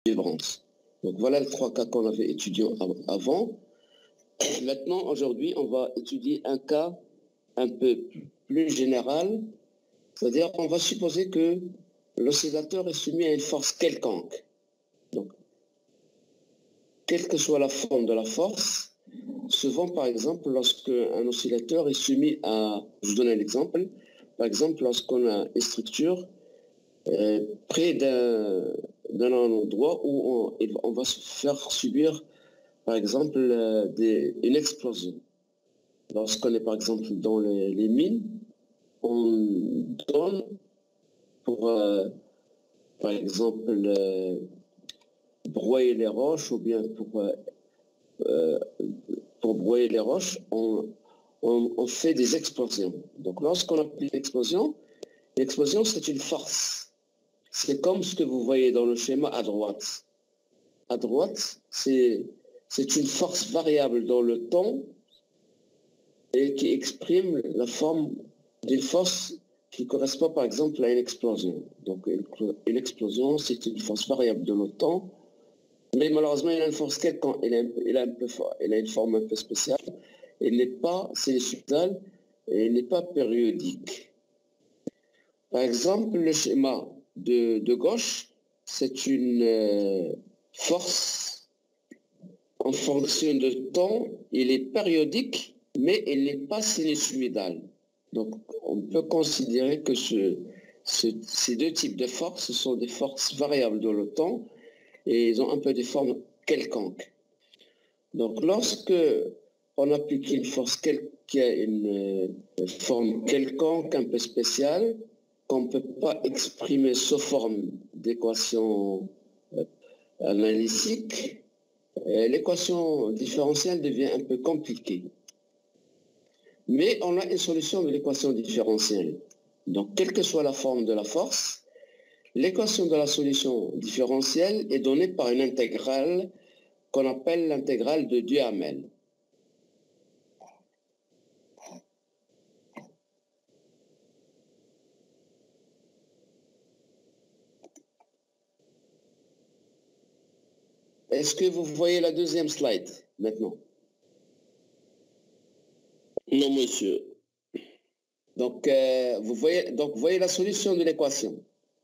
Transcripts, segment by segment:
vibrance. Donc voilà les trois cas qu'on avait étudiés avant. Maintenant, aujourd'hui, on va étudier un cas un peu plus général, c'est-à-dire on va supposer que l'oscillateur est soumis à une force quelconque. Donc, quelle que soit la forme de la force, souvent, par exemple, lorsque un oscillateur est soumis à, je vous donne un exemple, par exemple, lorsqu'on a une structure près d'un endroit où on va se faire subir, par exemple, une explosion. Lorsqu'on est, par exemple, dans les mines, on donne pour, par exemple, broyer les roches ou bien pour broyer les roches, on fait des explosions. Donc lorsqu'on applique l'explosion c'est une force. C'est comme ce que vous voyez dans le schéma à droite. À droite, c'est une force variable dans le temps et qui exprime la forme d'une force qui correspond par exemple à une explosion. Donc une explosion, c'est une force variable de le temps, mais malheureusement, il a une force quelconque, il a une forme un peu spéciale. Il n'est pas sinusoïdal et il n'est pas périodique. Par exemple, le schéma de gauche, c'est une force en fonction de temps, il est périodique, mais il n'est pas sinusoïdal. Donc, on peut considérer que ces deux types de forces, ce sont des forces variables dans le temps et ils ont un peu des formes quelconques. Donc, lorsque on applique une force qui a une forme quelconque, un peu spéciale, qu'on ne peut pas exprimer sous forme d'équation analytique, l'équation différentielle devient un peu compliquée. Mais on a une solution de l'équation différentielle. Donc, quelle que soit la forme de la force, l'équation de la solution différentielle est donnée par une intégrale qu'on appelle l'intégrale de Duhamel. Est-ce que vous voyez la deuxième slide maintenant? Non, monsieur. Donc, vous voyez la solution de l'équation.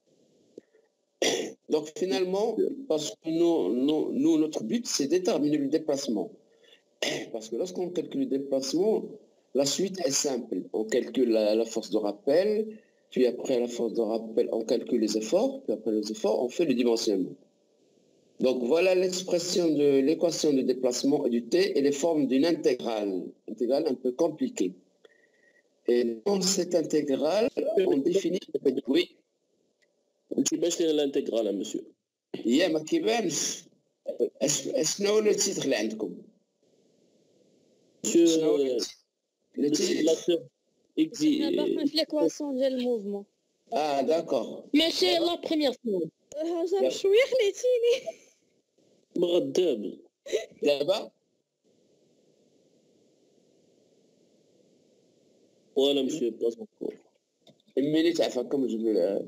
Donc, finalement, parce que nous, notre but, c'est déterminer le déplacement. Parce que lorsqu'on calcule le déplacement, la suite est simple. On calcule la force de rappel, puis après la force de rappel, on calcule les efforts, puis après les efforts, on fait le dimensionnement. Donc, voilà l'expression de l'équation de déplacement et du t et les formes d'une intégrale un peu compliquée. Et dans cette intégrale, on définit... Oui. Tu baisses l'intégrale, monsieur. Yeah, ما كيبانش. شنو le titre اللي عندكم؟ Le titre l'équation de mouvement. Ah, d'accord. Mais c'est la première fois. هاجم شويه خليتيني. مغداب. دابا؟ Voilà, monsieur, pas encore. Une minute, enfin, comme je veux.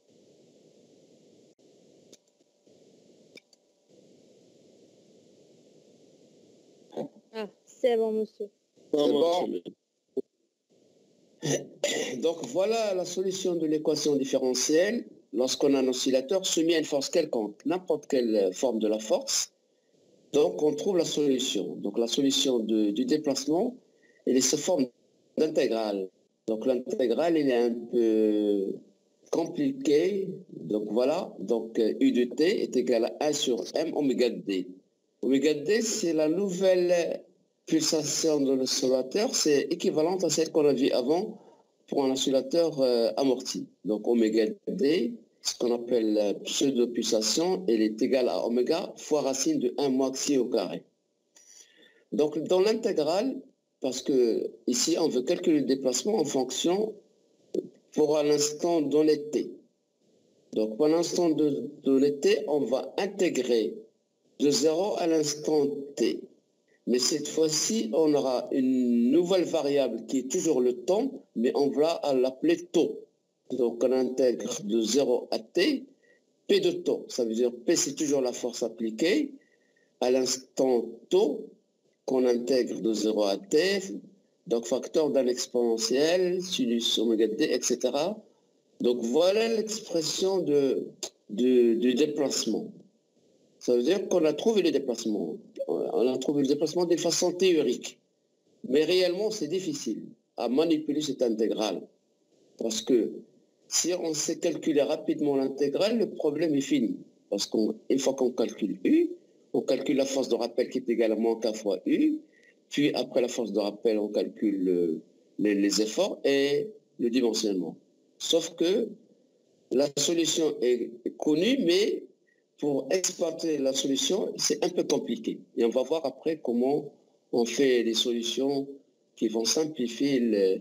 Ah, c'est bon, monsieur. C'est bon. Donc, voilà la solution de l'équation différentielle lorsqu'on a un oscillateur soumis à une force quelconque, n'importe quelle forme de la force. Donc, on trouve la solution. Donc, la solution du déplacement, elle est sous forme d'intégrale. Donc, l'intégrale, elle est un peu compliquée. Donc, voilà. Donc, U de t est égal à 1 sur m oméga d. Oméga d, c'est la nouvelle pulsation de l'oscillateur. C'est équivalente à celle qu'on a vue avant pour un oscillateur amorti. Donc, oméga d, ce qu'on appelle pseudo-pulsation, elle est égale à oméga fois racine de 1 moins xi au carré. Donc, dans l'intégrale, parce que ici, on veut calculer le déplacement en fonction pour un instant donné t. Donc, pour l'instant donné t, on va intégrer de 0 à l'instant t. Mais cette fois-ci, on aura une nouvelle variable qui est toujours le temps, mais on va l'appeler taux. Donc, on intègre de 0 à t, p P de taux. Ça veut dire P, c'est toujours la force appliquée à l'instant taux qu'on intègre de 0 à t, donc facteur d'un exponentiel, sinus oméga t, etc. Donc voilà l'expression du déplacement. Ça veut dire qu'on a trouvé le déplacement. On a trouvé le déplacement de façon théorique. Mais réellement, c'est difficile à manipuler cette intégrale. Parce que si on sait calculer rapidement l'intégrale, le problème est fini. Parce qu'une fois qu'on calcule U, on calcule la force de rappel qui est égale à moins K fois U. Puis après la force de rappel, on calcule les efforts et le dimensionnement. Sauf que la solution est connue, mais pour exploiter la solution, c'est un peu compliqué. Et on va voir après comment on fait des solutions qui vont simplifier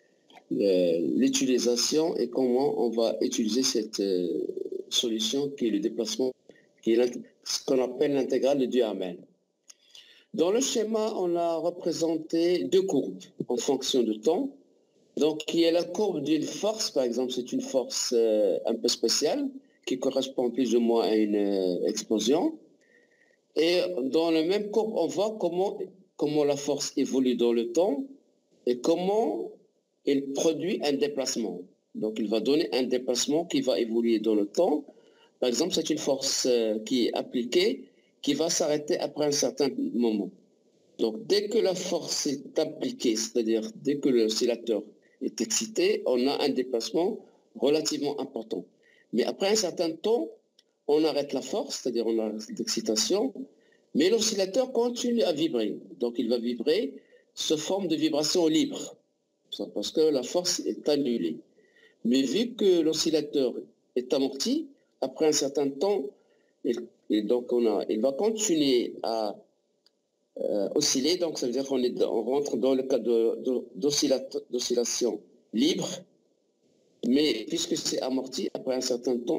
l'utilisation et comment on va utiliser cette solution qui est le déplacement, qui est ce qu'on appelle l'intégrale de Duhamel. Dans le schéma, on a représenté deux courbes en fonction de temps. Donc, il y a la courbe d'une force, par exemple, c'est une force un peu spéciale qui correspond plus ou moins à une explosion. Et dans la même courbe, on voit comment la force évolue dans le temps et comment elle produit un déplacement. Donc, il va donner un déplacement qui va évoluer dans le temps. Par exemple, c'est une force qui est appliquée, qui va s'arrêter après un certain moment. Donc, dès que la force est appliquée, c'est-à-dire dès que l'oscillateur est excité, on a un déplacement relativement important. Mais après un certain temps, on arrête la force, c'est-à-dire on arrête l'excitation, mais l'oscillateur continue à vibrer. Donc, il va vibrer sous forme de vibration libre, parce que la force est annulée. Mais vu que l'oscillateur est amorti, après un certain temps, il va continuer à osciller, donc ça veut dire qu'on rentre dans le cas d'oscillation libre, mais puisque c'est amorti, après un certain temps,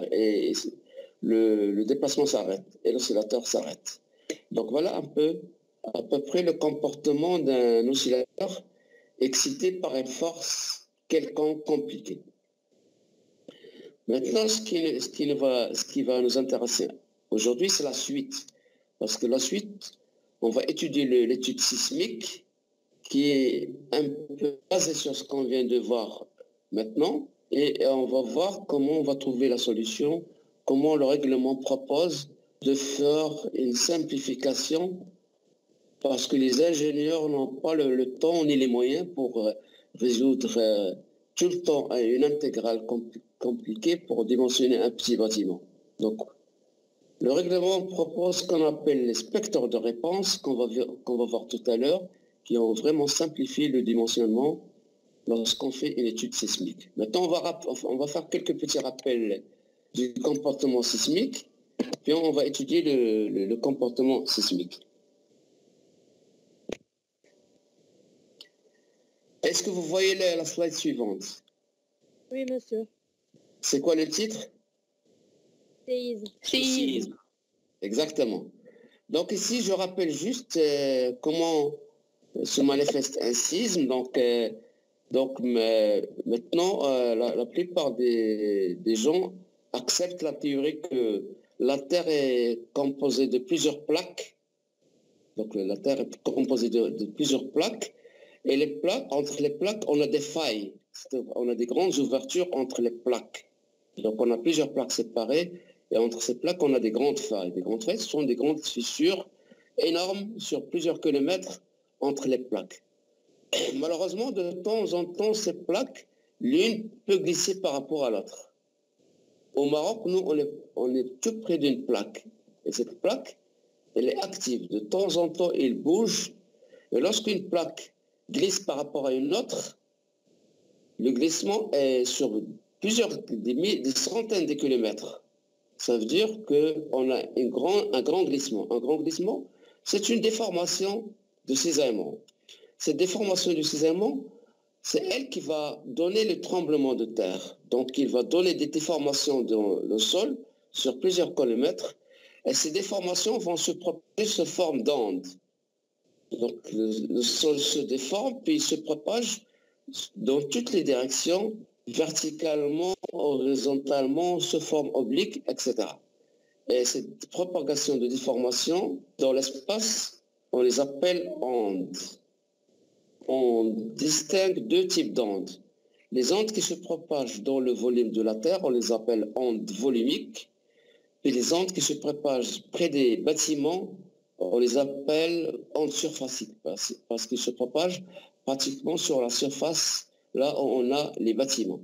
le déplacement s'arrête et l'oscillateur s'arrête. Donc voilà à peu près le comportement d'un oscillateur excité par une force quelconque compliquée. Maintenant, ce qui va nous intéresser aujourd'hui, c'est la suite. Parce que la suite, on va étudier l'étude sismique qui est un peu basée sur ce qu'on vient de voir maintenant. Et on va voir comment on va trouver la solution, comment le règlement propose de faire une simplification parce que les ingénieurs n'ont pas le temps ni les moyens pour résoudre tout le temps une intégrale compliquée pour dimensionner un petit bâtiment. Donc, le règlement propose ce qu'on appelle les spectres de réponse qu'on va voir tout à l'heure, qui ont vraiment simplifié le dimensionnement lorsqu'on fait une étude sismique. Maintenant, on va faire quelques petits rappels du comportement sismique, puis on va étudier le comportement sismique. Est-ce que vous voyez la slide suivante? Oui, monsieur. C'est quoi le titre? Séisme. Exactement. Donc ici, je rappelle juste comment se manifeste un séisme. Donc maintenant, la plupart des gens acceptent la théorie que la Terre est composée de plusieurs plaques. Donc la Terre est composée de plusieurs plaques. Et entre les plaques, on a des failles. On a des grandes ouvertures entre les plaques. Donc on a plusieurs plaques séparées. Et entre ces plaques, on a des grandes failles. Des grandes failles, ce sont des grandes fissures énormes sur plusieurs kilomètres entre les plaques. Malheureusement, de temps en temps, ces plaques, l'une peut glisser par rapport à l'autre. Au Maroc, nous, on est tout près d'une plaque. Et cette plaque, elle est active. De temps en temps, elle bouge. Et lorsqu'une plaque glisse par rapport à une autre, le glissement est sur des centaines de kilomètres. Ça veut dire qu'on a un grand glissement. Un grand glissement, c'est une déformation de cisaillement. Cette déformation du cisaillement, c'est elle qui va donner le tremblement de terre. Donc, il va donner des déformations dans le sol sur plusieurs kilomètres. Et ces déformations vont se propager sous forme d'ondes. Donc, le sol se déforme, puis il se propage dans toutes les directions, verticalement horizontalement, sous forme oblique, etc. Et cette propagation de déformation dans l'espace, on les appelle ondes. On distingue deux types d'ondes. Les ondes qui se propagent dans le volume de la Terre, on les appelle ondes volumiques. Et les ondes qui se propagent près des bâtiments, on les appelle ondes surfaciques, parce qu'ils se propagent pratiquement sur la surface, là où on a les bâtiments.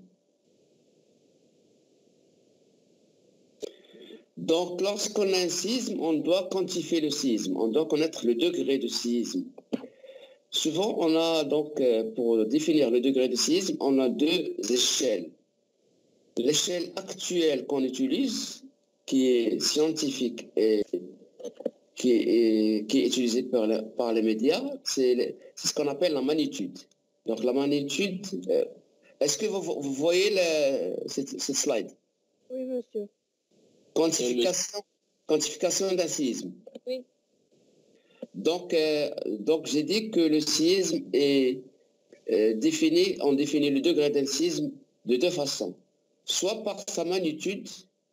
Donc, lorsqu'on a un séisme, on doit quantifier le séisme, on doit connaître le degré de séisme. Souvent, on a donc, pour définir le degré de séisme, on a deux échelles. L'échelle actuelle qu'on utilise, qui est scientifique et qui est utilisée par les médias, c'est ce qu'on appelle la magnitude. Donc la magnitude, est-ce que vous voyez cette slide? Oui, monsieur. Quantification d'un séisme. Oui. Donc j'ai dit que le séisme est défini, on définit le degré d'un séisme de deux façons. Soit par sa magnitude,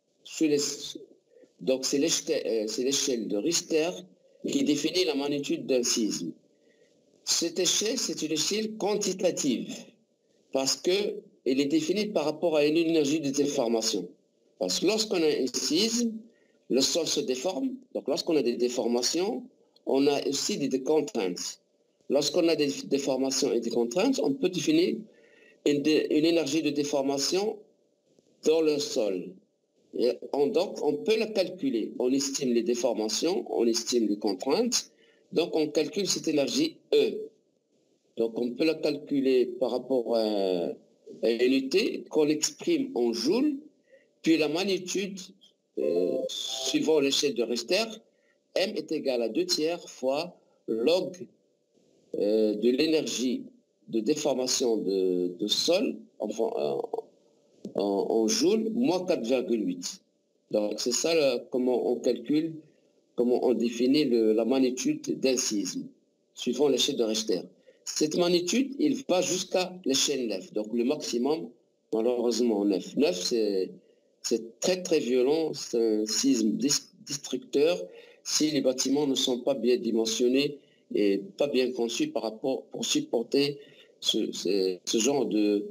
donc c'est l'échelle de Richter qui définit la magnitude d'un séisme. Cette échelle, c'est une échelle quantitative parce qu'elle est définie par rapport à une énergie de déformation. Parce que lorsqu'on a un séisme, le sol se déforme. Donc lorsqu'on a des déformations, on a aussi des contraintes. Lorsqu'on a des déformations et des contraintes, on peut définir une énergie de déformation dans le sol. Donc, on peut la calculer. On estime les déformations, on estime les contraintes. Donc, on calcule cette énergie E. Donc, on peut la calculer par rapport à une unité qu'on exprime en joules. Puis la magnitude, suivant l'échelle de Richter, M est égal à 2/3 fois log de l'énergie de déformation de sol, enfin, en joules, moins 4,8. Donc c'est ça comment on calcule, comment on définit la magnitude d'un séisme, suivant l'échelle de Richter. Cette magnitude, il va jusqu'à l'échelle 9, donc le maximum, malheureusement 9. 9, c'est très très violent, c'est un séisme destructeur si les bâtiments ne sont pas bien dimensionnés et pas bien conçus par rapport pour supporter ce genre de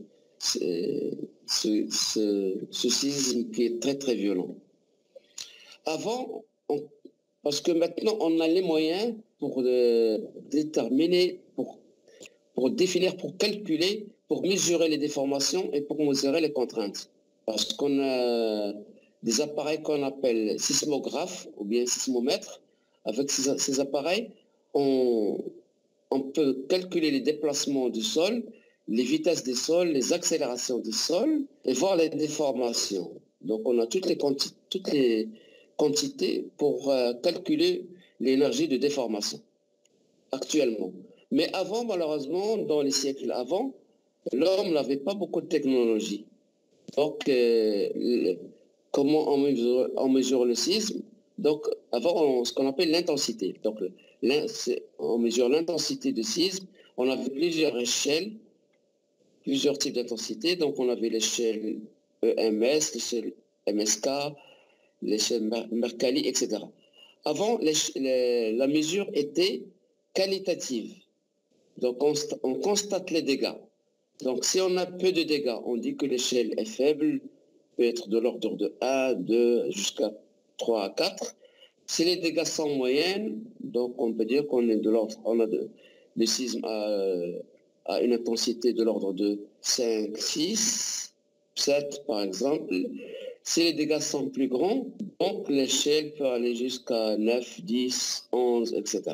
ce séisme qui est très très violent. Avant, parce que maintenant on a les moyens pour déterminer, pour définir, pour calculer, pour mesurer les déformations et pour mesurer les contraintes. Parce qu'on a des appareils qu'on appelle sismographes ou bien sismomètres. Avec ces appareils, on peut calculer les déplacements du sol, les vitesses des sols, les accélérations des sols et voir les déformations. Donc on a toutes les quantités pour calculer l'énergie de déformation actuellement. Mais avant, malheureusement, dans les siècles avant, l'homme n'avait pas beaucoup de technologie. Donc, comment on mesure le séisme? Donc, avant, ce qu'on appelle l'intensité. Donc, on mesure l'intensité du séisme. On avait plusieurs échelles, plusieurs types d'intensité. Donc, on avait l'échelle EMS, l'échelle MSK, l'échelle Mercalli, etc. Avant, la mesure était qualitative. Donc, on constate les dégâts. Donc, si on a peu de dégâts, on dit que l'échelle est faible, peut être de l'ordre de 1, 2, jusqu'à 3 à 4. Si les dégâts sont moyennes, donc on peut dire qu'on est de l'ordre, on a des séismes à une intensité de l'ordre de 5, 6, 7 par exemple. Si les dégâts sont plus grands, donc l'échelle peut aller jusqu'à 9, 10, 11, etc.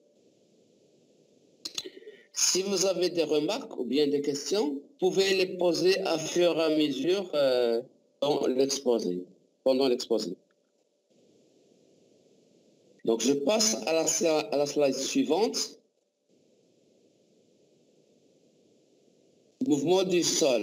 Si vous avez des remarques ou bien des questions, vous pouvez les poser à fur et à mesure pendant l'exposé. Donc je passe à la slide suivante. Mouvement du sol.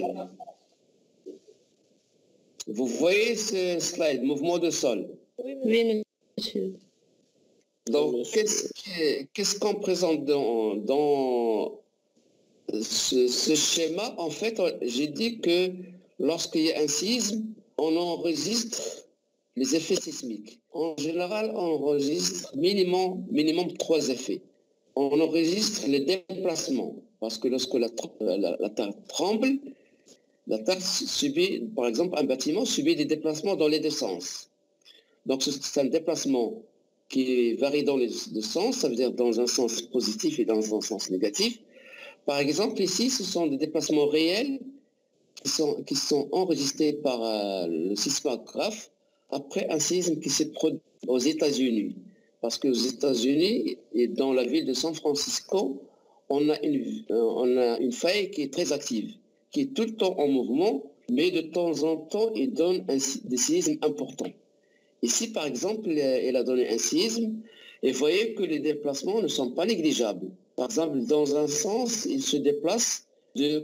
Vous voyez ce slide, mouvement de sol? Oui, monsieur. Donc, qu'est-ce qu'on présente dans ce schéma? En fait, j'ai dit que lorsqu'il y a un séisme, on enregistre les effets sismiques. En général, on enregistre minimum 3 effets. On enregistre les déplacements, parce que lorsque la Terre tremble, la Terre subit, par exemple, un bâtiment subit des déplacements dans les deux sens. Donc c'est un déplacement qui varie dans les deux sens, ça veut dire dans un sens positif et dans un sens négatif. Par exemple, ici, ce sont des déplacements réels qui sont enregistrés par le sismographe après un séisme qui s'est produit aux États-Unis. Parce qu'aux États-Unis et dans la ville de San Francisco, on a une faille qui est très active, qui est tout le temps en mouvement, mais de temps en temps, il donne des séismes importants. Ici, par exemple, elle a donné un séisme, et vous voyez que les déplacements ne sont pas négligeables. Par exemple, dans un sens, il se déplace de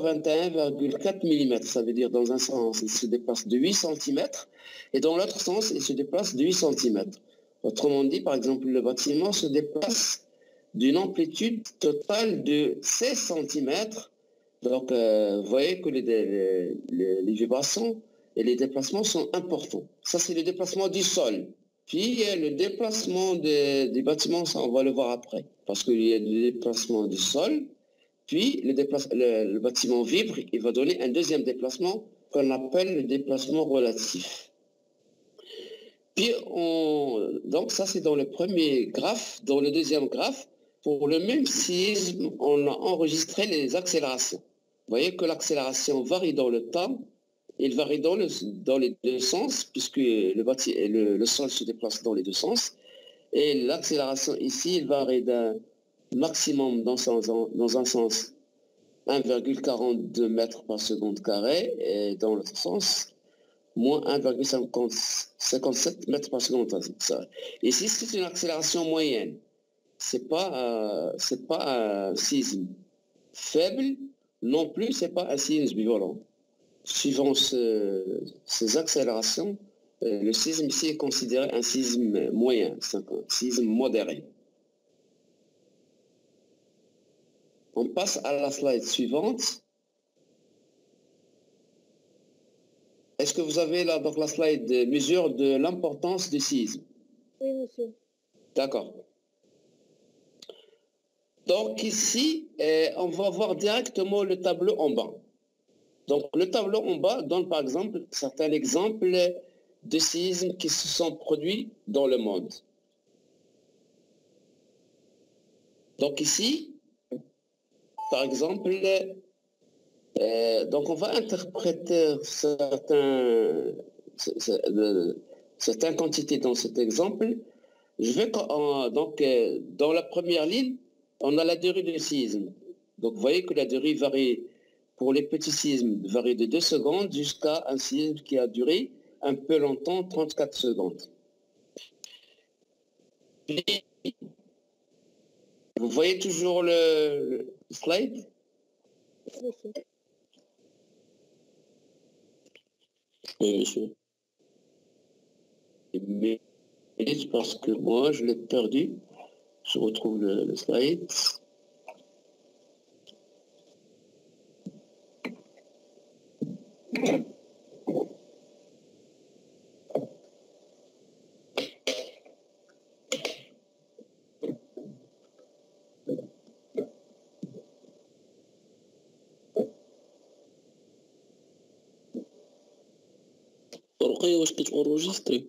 81,4 mm. Ça veut dire, dans un sens, il se déplace de 8 cm, et dans l'autre sens, il se déplace de 8 cm. Autrement dit, par exemple, le bâtiment se déplace d'une amplitude totale de 16 cm. Donc, vous voyez que les vibrations et les déplacements sont importants. Ça, c'est le déplacement du sol. Puis, le déplacement des bâtiments, ça, on va le voir après. Parce qu'il y a le déplacement du sol, puis le bâtiment vibre, il va donner un deuxième déplacement qu'on appelle le déplacement relatif. Puis, donc ça, c'est dans le premier graphe. Dans le deuxième graphe, pour le même séisme, on a enregistré les accélérations. Vous voyez que l'accélération varie dans le temps. Il varie dans les deux sens, puisque le sol se déplace dans les deux sens. Et l'accélération ici, il varie d'un maximum dans un sens 1,42 mètres par seconde carré, et dans l'autre sens, moins 1,57 mètres par seconde. Ici, c'est une accélération moyenne. C'est pas un séisme faible, non plus, c'est pas un séisme violent. Suivant ces accélérations, le séisme ici est considéré un séisme moyen, c'est un séisme modéré. On passe à la slide suivante. Est-ce que vous avez là donc la slide de mesure de l'importance du séisme? Oui, monsieur. D'accord. Donc ici, on va voir directement le tableau en bas. Donc le tableau en bas donne par exemple certains exemples de séismes qui se sont produits dans le monde. Donc ici, par exemple, donc on va interpréter certaines quantités dans cet exemple. Je vais donc dans la première ligne, on a la durée du séisme. Donc vous voyez que la durée varie pour les petits séismes, varie de 2 secondes jusqu'à un séisme qui a duré un peu longtemps, 34 secondes. Vous voyez toujours le slide? Oui, monsieur. Mais parce que moi, je l'ai perdu. Je retrouve le slide. رقية واش كتونجستري؟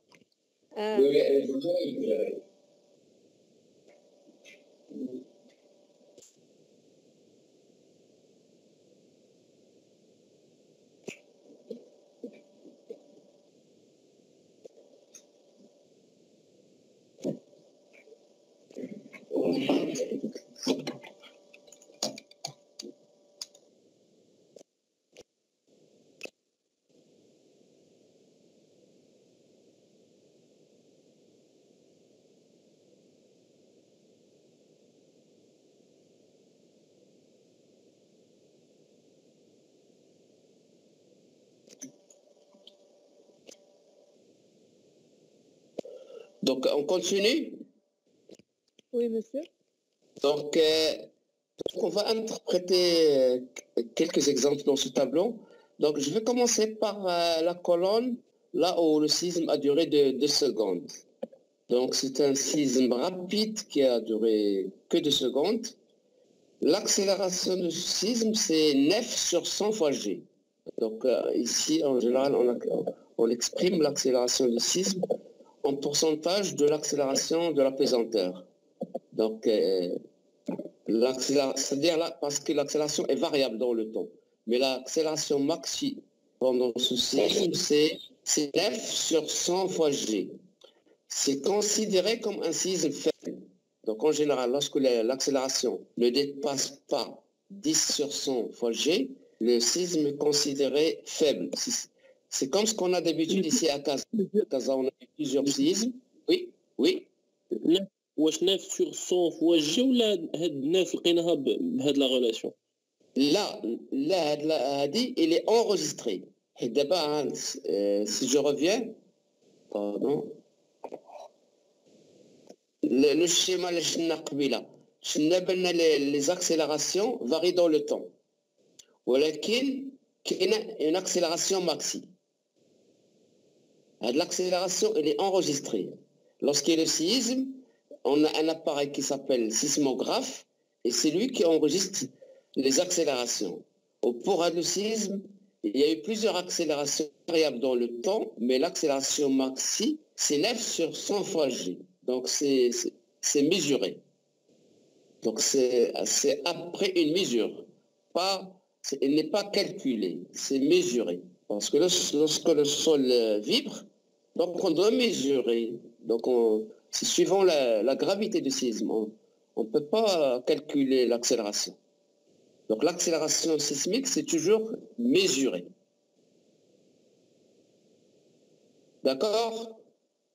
Donc, on continue. Oui, monsieur. Donc, on va interpréter quelques exemples dans ce tableau. Donc, je vais commencer par la colonne, là où le séisme a duré de 2 secondes. Donc, c'est un séisme rapide qui a duré que 2 secondes. L'accélération du séisme, c'est 9 sur 100 fois G. Donc, ici, en général, on exprime l'accélération du séisme en pourcentage de l'accélération de la pesanteur. Donc, c'est-à-dire là, parce que l'accélération est variable dans le temps. Mais l'accélération maxi pendant ce séisme, c'est 9 sur 100 fois G. C'est considéré comme un séisme faible. Donc en général, lorsque l'accélération ne dépasse pas 10 sur 100 fois G, le séisme est considéré faible. C'est comme ce qu'on a d'habitude ici à Casa. À Casa, on a eu plusieurs séismes. Oui, oui. واش 9 sur 100 fois G ولا هاد 9 لقيناها بهاد لا غولاسيون؟ Là, il est enregistré. Et d'abord, si je reviens, pardon, le schéma, les accélérations varient dans le temps. ولكن une accélération maxi. L'accélération, elle est enregistrée. Lorsqu'il y a le séisme, on a un appareil qui s'appelle sismographe et c'est lui qui enregistre les accélérations. Pour le séisme, il y a eu plusieurs accélérations variables dans le temps, mais l'accélération maxi, c'est 9 sur 100 fois G. Donc c'est mesuré. Donc c'est après une mesure. Il n'est pas calculé, c'est mesuré. Parce que lorsque le sol vibre, donc on doit mesurer. Donc c'est suivant la gravité du séisme. On ne peut pas calculer l'accélération. Donc l'accélération sismique, c'est toujours mesuré. D'accord?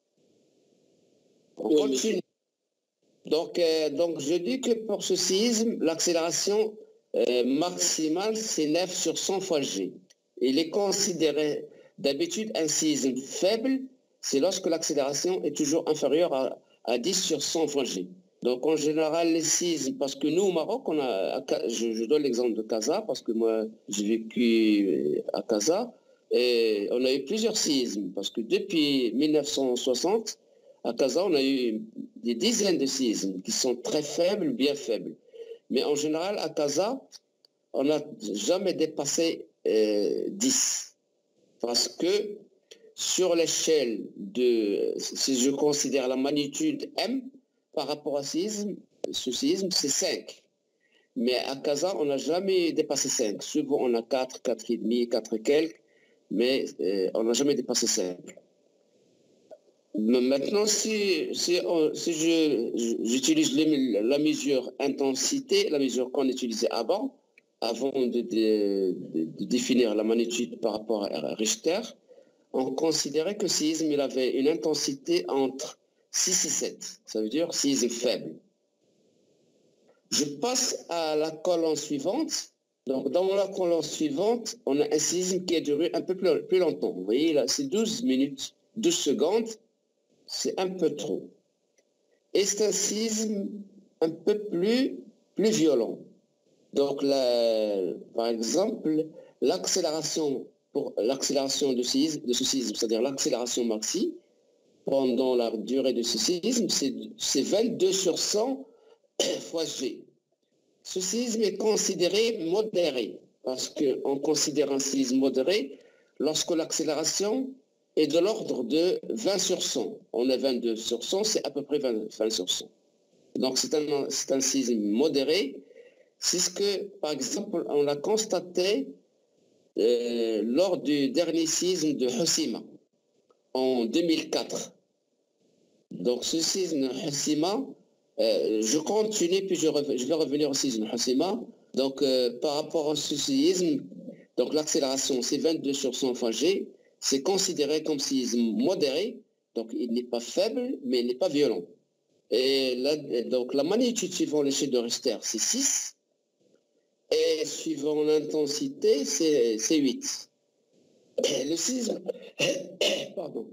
On continue. Donc je dis que pour ce séisme, l'accélération maximale, c'est 9 sur 100 fois G. Il est considéré d'habitude un séisme faible, c'est lorsque l'accélération est toujours inférieure à 10 sur 100 fois G. Donc en général, les séismes, parce que nous au Maroc, je donne l'exemple de Casa, parce que moi j'ai vécu à Casa, et on a eu plusieurs séismes, parce que depuis 1960, à Casa, on a eu des dizaines de séismes qui sont très faibles, bien faibles. Mais en général, à Casa, on n'a jamais dépassé 10. Parce que sur l'échelle si je considère la magnitude M, par rapport à ce séisme, c'est 5. Mais à Casa, on n'a jamais dépassé 5. Souvent, on a 4, 4,5, 4 et quelques, mais on n'a jamais dépassé 5. Maintenant, si j'utilise la mesure intensité, la mesure qu'on utilisait avant de définir la magnitude par rapport à Richter, on considérait que le séisme il avait une intensité entre 6 et 7. Ça veut dire séisme faible. Je passe à la colonne suivante. Donc, dans la colonne suivante, on a un séisme qui a duré un peu plus longtemps. Vous voyez, là, c'est 12 minutes, 12 secondes. C'est un peu trop. Et c'est un séisme un peu plus violent. Donc, par exemple, l'accélération de ce séisme, c'est-à-dire l'accélération maxi, pendant la durée de ce séisme, c'est 22 sur 100 fois G. Ce séisme est considéré modéré, parce qu'on considère un séisme modéré lorsque l'accélération est de l'ordre de 20 sur 100. On est 22 sur 100, c'est à peu près 20 sur 100. Donc c'est un séisme modéré. C'est ce que, par exemple, on l'a constaté lors du dernier séisme de Hoshima en 2004. Donc ce séisme de Hoshima, je continue, puis je vais revenir au séisme de Hoshima. Donc par rapport à ce séisme, donc l'accélération c'est 22 sur 100 fois G, c'est considéré comme séisme modéré, donc il n'est pas faible, mais il n'est pas violent. Et là, donc la magnitude suivant l'échelle de Richter, c'est 6. Et suivant l'intensité, c'est 8. Le séisme, pardon,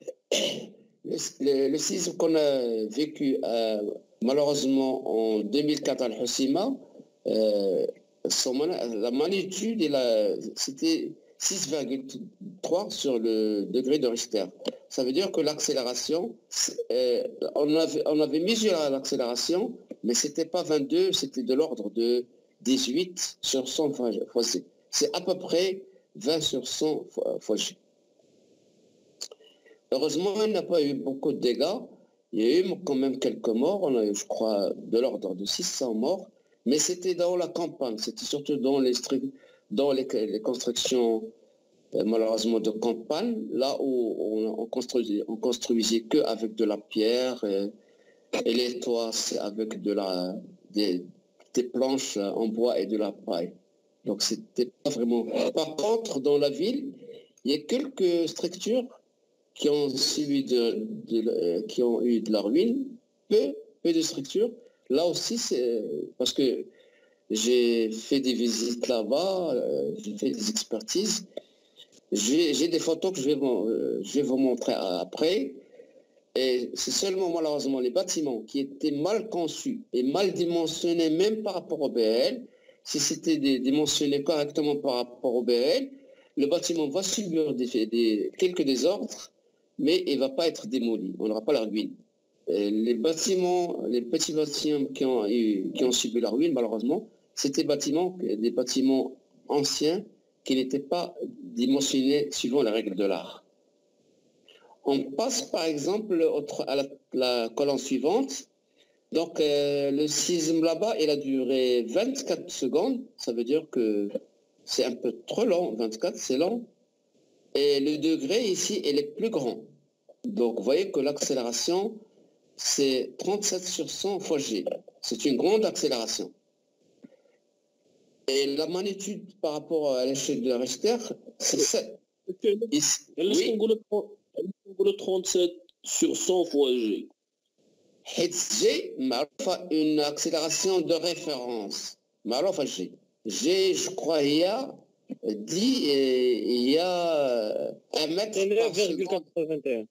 le séisme qu'on a vécu malheureusement en 2004 à Hoshima, la magnitude, 6,3 sur le degré de Richter. Ça veut dire que l'accélération, on avait mesuré l'accélération, mais c'était pas 22, c'était de l'ordre de 18 sur 100 fois C. C'est à peu près 20 sur 100 fois G. Heureusement, il n'y a pas eu beaucoup de dégâts. Il y a eu quand même quelques morts. On a eu, je crois, de l'ordre de 600 morts. Mais c'était dans la campagne. C'était surtout dans les constructions, malheureusement, de campagne, là où on construisait que avec de la pierre et les toits avec des planches en bois et de la paille. Donc, c'était pas vraiment... Par contre, dans la ville, il y a quelques structures qui ont eu de la ruine, peu de structures. Là aussi, c'est parce que j'ai fait des visites là-bas, j'ai fait des expertises. J'ai des photos que je vais vous montrer après. Et c'est seulement malheureusement les bâtiments qui étaient mal conçus et mal dimensionnés même par rapport au BL. Si c'était dimensionné correctement par rapport au BL, le bâtiment va subir quelques désordres, mais il ne va pas être démoli. On n'aura pas la ruine. Les petits bâtiments qui ont subi la ruine, malheureusement, c'était des bâtiments anciens qui n'étaient pas dimensionnés suivant les règles de l'art. On passe par exemple à la colonne suivante. Donc le sisme là-bas, il a duré 24 secondes. Ça veut dire que c'est un peu trop long. 24, c'est long. Et le degré ici, il est plus grand. Donc vous voyez que l'accélération, c'est 37 sur 100 fois G. C'est une grande accélération. Et la magnitude par rapport à l'échelle de Richter, c'est 7. Oui. Le 37 sur 100 fois G. G, une accélération de référence. G. G, je crois, il y a 1 mètre par seconde. 9,81.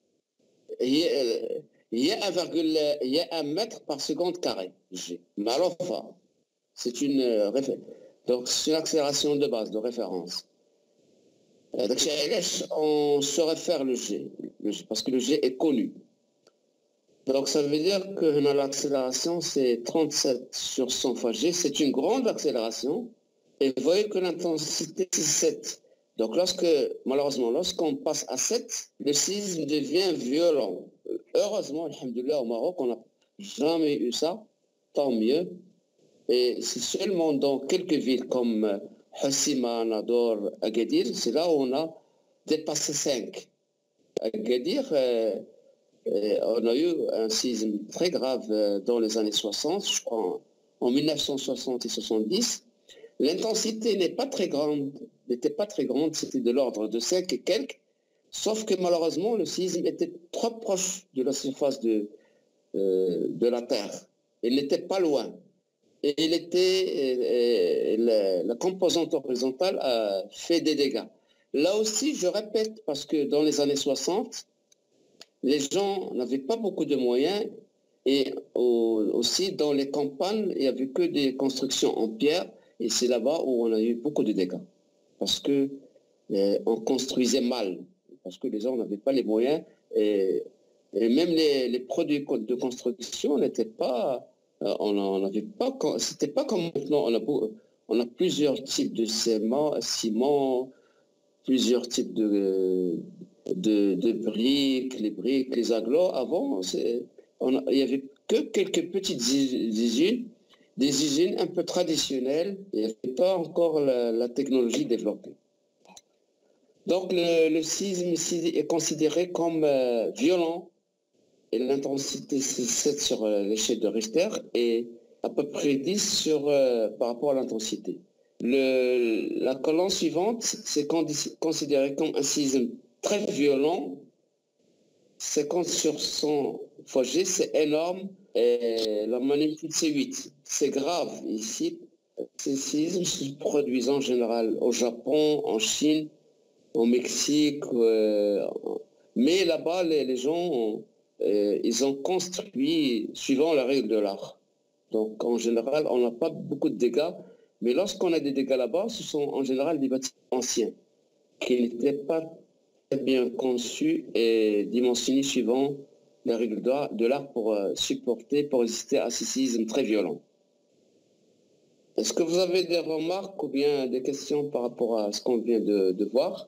Il y a 1 mètre par seconde carré. G. C'est une référence. Donc, c'est une accélération de base, de référence. Donc, on se réfère le G, parce que le G est connu. Donc, ça veut dire que l'accélération, c'est 37 sur 100 fois G. C'est une grande accélération. Et vous voyez que l'intensité, c'est 7. Donc, malheureusement, lorsqu'on passe à 7, le sisme devient violent. Heureusement, alhamdoulilah, au Maroc, on n'a jamais eu ça. Tant mieux. Et c'est seulement dans quelques villes comme Hossima, Nador, Agadir, c'est là où on a dépassé 5. Agadir, on a eu un sisme très grave dans les années 60, je crois, en 1960 et 70. L'intensité n'était pas très grande, c'était de l'ordre de 5 et quelques, sauf que malheureusement, le sisme était trop proche de la surface de la Terre. Il n'était pas loin. Et la composante horizontale a fait des dégâts. Là aussi, je répète, parce que dans les années 60, les gens n'avaient pas beaucoup de moyens et aussi dans les campagnes, il n'y avait que des constructions en pierre et c'est là-bas où on a eu beaucoup de dégâts. Parce que on construisait mal, parce que les gens n'avaient pas les moyens et même les produits de construction n'étaient pas... on n'avait pas, c'était pas comme maintenant, on a plusieurs types de ciment, plusieurs types de briques, les agglos. Avant, il n'y avait que quelques petites usines, des usines un peu traditionnelles, il n'y avait pas encore la technologie développée. Donc le sisme est considéré comme violent. Et l'intensité, c'est 7 sur l'échelle de Richter et à peu près 10 par rapport à l'intensité. La colonne suivante, c'est considéré comme un sisme très violent. 50 sur 100 fois G, c'est énorme. Et la magnitude, c'est 8. C'est grave ici. Ces sismes se produisent en général au Japon, en Chine, au Mexique. Mais là-bas, les gens... ils ont construit suivant la règle de l'art. Donc en général, on n'a pas beaucoup de dégâts, mais lorsqu'on a des dégâts là-bas, ce sont en général des bâtiments anciens. qui n'était pas très bien conçu et dimensionné suivant les règles de l'art pour supporter, pour résister à ce séisme très violent. Est-ce que vous avez des remarques ou bien des questions par rapport à ce qu'on vient de voir?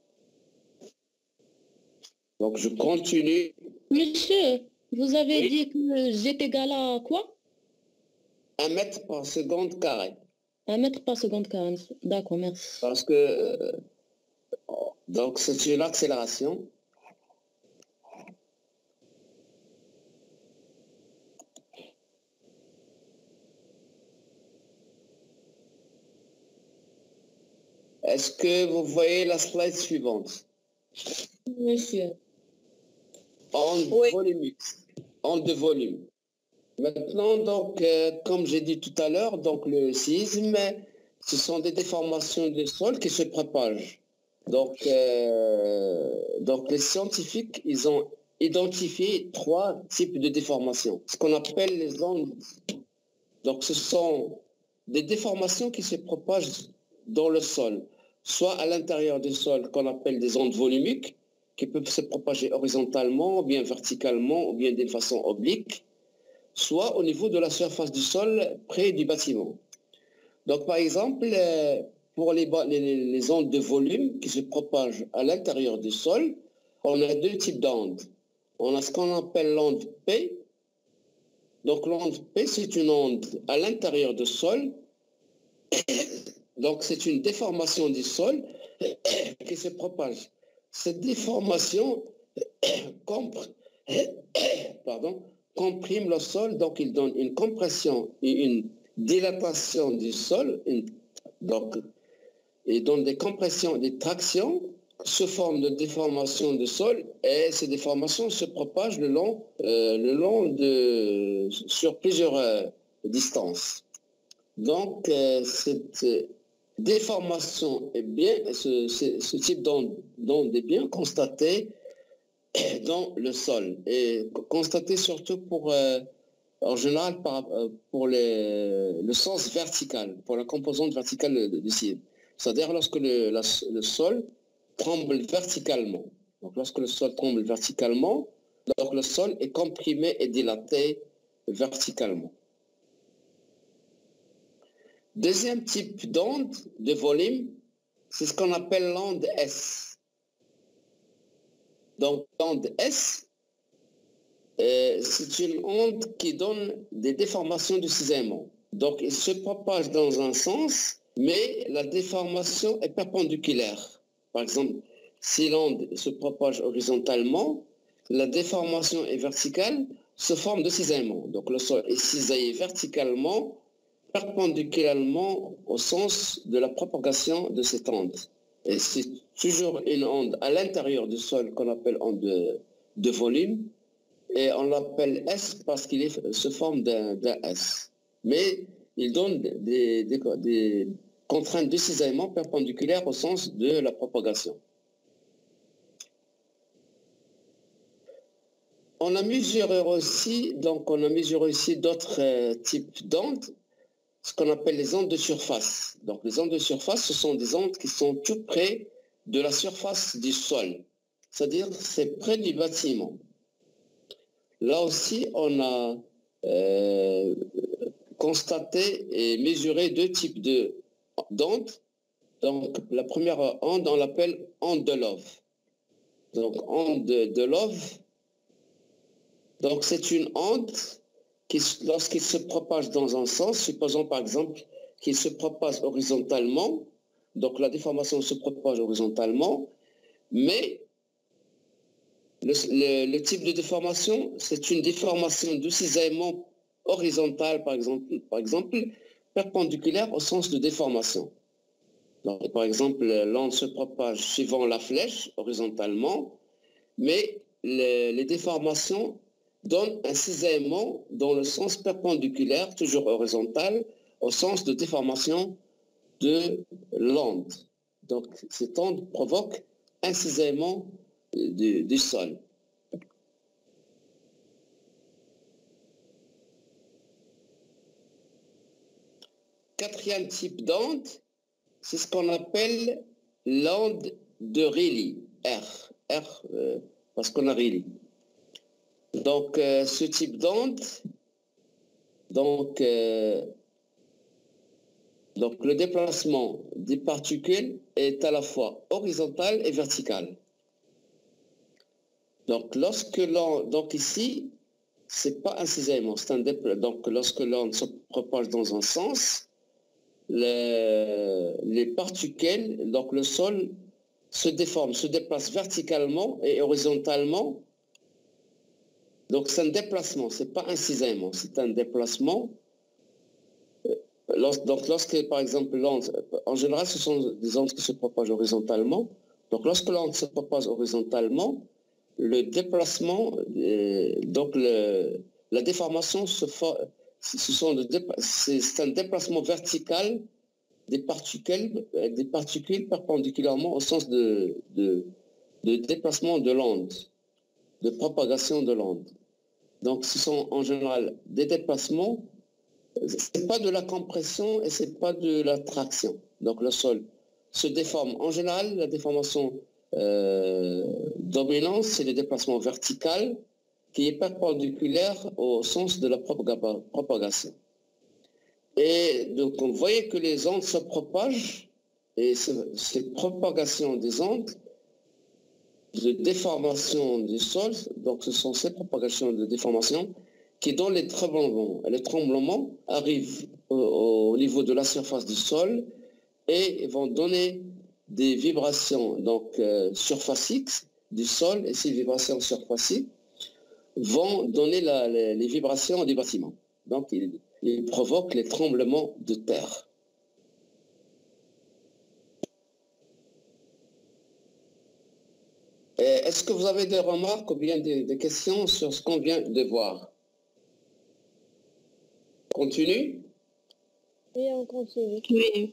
Donc, je continue. Monsieur, vous avez Oui. dit que Z égale à quoi? 1 mètre par seconde carré. 1 mètre par seconde 40. D'accord, merci. Parce que, donc, c'est une accélération. Est-ce que vous voyez la slide suivante? Monsieur. Onde Oui. volumique, onde de volume. Maintenant, donc, comme j'ai dit tout à l'heure, donc le séisme, ce sont des déformations du sol qui se propagent. Donc les scientifiques, ils ont identifié 3 types de déformations, ce qu'on appelle les ondes. Donc, ce sont des déformations qui se propagent dans le sol, soit à l'intérieur du sol, qu'on appelle des ondes volumiques, qui peuvent se propager horizontalement, ou bien verticalement, ou bien d'une façon oblique, soit au niveau de la surface du sol près du bâtiment. Donc, par exemple, pour les ondes de volume qui se propagent à l'intérieur du sol, on a 2 types d'ondes. On a ce qu'on appelle l'onde P. Donc, l'onde P, c'est une onde à l'intérieur du sol. Donc, c'est une déformation du sol qui se propage. Cette déformation comprime le sol, donc il donne une compression et une dilatation du sol, donc il donne des compressions, des tractions sous forme de déformation du sol, et ces déformations se propagent sur plusieurs distances. Donc cette déformation est bien, ce type d'onde est bien constaté dans le sol et constaté surtout en général pour le sens vertical, pour la composante verticale du ciel. C'est-à-dire lorsque le sol tremble verticalement. Donc lorsque le sol tremble verticalement, donc le sol est comprimé et dilaté verticalement. Deuxième type d'onde de volume, c'est ce qu'on appelle l'onde S. Donc l'onde S, c'est une onde qui donne des déformations de cisaillement. Donc il se propage dans un sens, mais la déformation est perpendiculaire. Par exemple, si l'onde se propage horizontalement, la déformation est verticale sous forme de cisaillement. Donc le sol est cisaillé verticalement, perpendiculairement au sens de la propagation de cette onde. Et c'est toujours une onde à l'intérieur du sol qu'on appelle onde de volume, et on l'appelle S parce qu'il est sous forme d'un S. Mais il donne des contraintes de cisaillement perpendiculaires au sens de la propagation. On a mesuré aussi d'autres types d'ondes, ce qu'on appelle les ondes de surface. Donc les ondes de surface, ce sont des ondes qui sont tout près de la surface du sol, c'est-à-dire c'est près du bâtiment. Là aussi, on a constaté et mesuré 2 types d'ondes. Donc la première onde, on l'appelle onde de Love. Donc onde de Love, donc c'est une onde qui, lorsqu'il se propage dans un sens, supposons par exemple qu'il se propage horizontalement, donc la déformation se propage horizontalement, mais le type de déformation, c'est une déformation de cisaillement horizontal, par exemple, perpendiculaire au sens de déformation. Donc, par exemple, l'onde se propage suivant la flèche horizontalement, mais les déformations donnent un cisaillement dans le sens perpendiculaire, toujours horizontal, au sens de déformation de l'onde. Donc, cette onde provoque un cisaillement du sol. Quatrième type d'onde, c'est ce qu'on appelle l'onde de Rayleigh, parce qu'on a Rayleigh. Donc, ce type d'onde, donc le déplacement des particules est à la fois horizontal et vertical. Donc, donc ici, c'est pas un cisaillement, donc lorsque l'onde se propage dans un sens, les particules, donc le sol, se déforme, se déplace verticalement et horizontalement. Donc c'est un déplacement, c'est pas un cisaillement, c'est un déplacement. Donc lorsque, par exemple, l'onde, en général, ce sont des ondes qui se propagent horizontalement. Donc lorsque l'onde se propage horizontalement, le déplacement, donc la déformation c'est un déplacement vertical des particules perpendiculairement au sens de déplacement de l'onde, de propagation de l'onde. Donc ce sont en général des déplacements, c'est pas de la compression et c'est pas de la traction. Donc le sol se déforme. En général, la déformation dominante, c'est le déplacement vertical qui est perpendiculaire au sens de la propagation. Et donc vous voyez que les ondes se propagent et cette propagation des ondes de déformation du sol, donc ce sont ces propagations de déformation qui donnent les tremblements. Et les tremblements arrivent au niveau de la surface du sol et vont donner des vibrations donc surfaciques du sol, et ces vibrations surfaciques vont donner les vibrations des bâtiments. Donc il provoque les tremblements de terre. Est-ce que vous avez des remarques ou bien des questions sur ce qu'on vient de voir? Continue? Oui, on continue. Oui.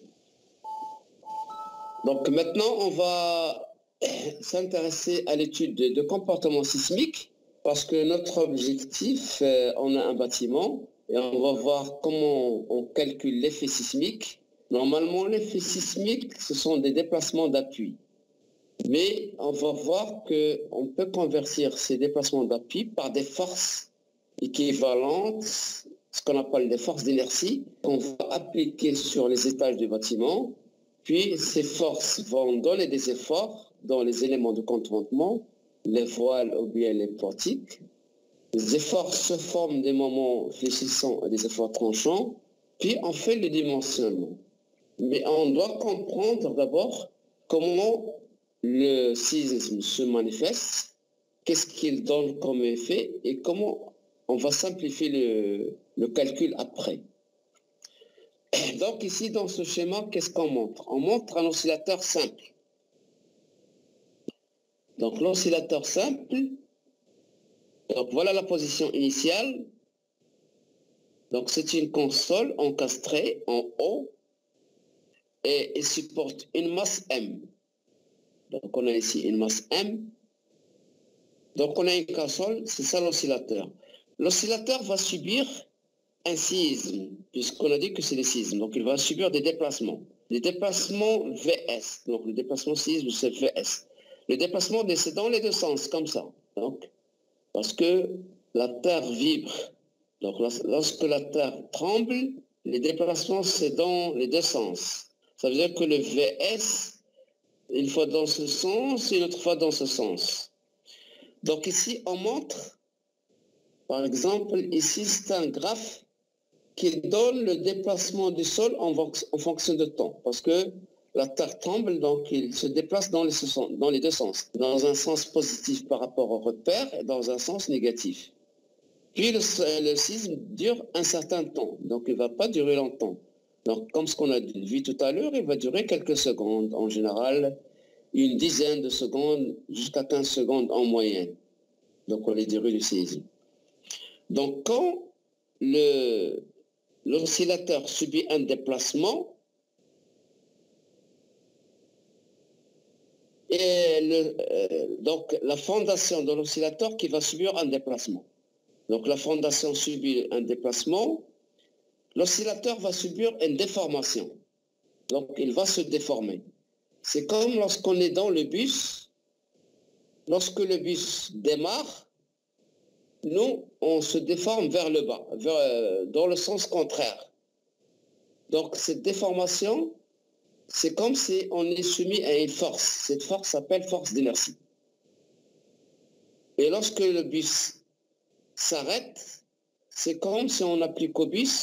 Donc maintenant, on va s'intéresser à l'étude de comportement sismique, parce que notre objectif, on a un bâtiment et on va voir comment on calcule l'effet sismique. Normalement, l'effet sismique, ce sont des déplacements d'appui. Mais on va voir qu'on peut convertir ces déplacements d'appui par des forces équivalentes, ce qu'on appelle des forces d'inertie, qu'on va appliquer sur les étages du bâtiment. Puis ces forces vont donner des efforts dans les éléments de contentement, les voiles ou bien les portiques. Les efforts se forment des moments fléchissants et des efforts tranchants, puis on fait le dimensionnement. Mais on doit comprendre d'abord comment le sisme se manifeste, qu'est-ce qu'il donne comme effet et comment on va simplifier le calcul après. Donc ici, dans ce schéma, qu'est-ce qu'on montre? On montre un oscillateur simple. Donc l'oscillateur simple, donc voilà la position initiale. Donc c'est une console encastrée en haut et il supporte une masse M. Donc on a ici une masse M. Donc on a une console, c'est ça l'oscillateur. L'oscillateur va subir un séisme, puisqu'on a dit que c'est le séisme. Donc il va subir des déplacements. Les déplacements VS, donc le déplacement séisme, c'est VS. Le déplacement, c'est dans les deux sens, comme ça. Donc, parce que la Terre vibre. Donc lorsque la Terre tremble, les déplacements, c'est dans les deux sens. Ça veut dire que le VS, une fois dans ce sens et une autre fois dans ce sens. Donc ici, on montre, par exemple, ici, c'est un graphe qui donne le déplacement du sol en fonction de temps. Parce que la Terre tremble, donc il se déplace dans les deux sens. Dans un sens positif par rapport au repère et dans un sens négatif. Puis le sisme dure un certain temps, donc il ne va pas durer longtemps. Donc comme ce qu'on a vu tout à l'heure, il va durer quelques secondes, en général une dizaine de secondes jusqu'à 15 secondes en moyenne. Donc on les durées du séisme. Donc quand l'oscillateur subit un déplacement, et donc la fondation de l'oscillateur qui va subir un déplacement. Donc la fondation subit un déplacement, l'oscillateur va subir une déformation. Donc il va se déformer. c'est comme lorsqu'on est dans le bus. Lorsque le bus démarre, nous, on se déforme vers le bas, dans le sens contraire. Donc, cette déformation, c'est comme si on est soumis à une force. Cette force s'appelle force d'inertie. Et lorsque le bus s'arrête, c'est comme si on applique au bus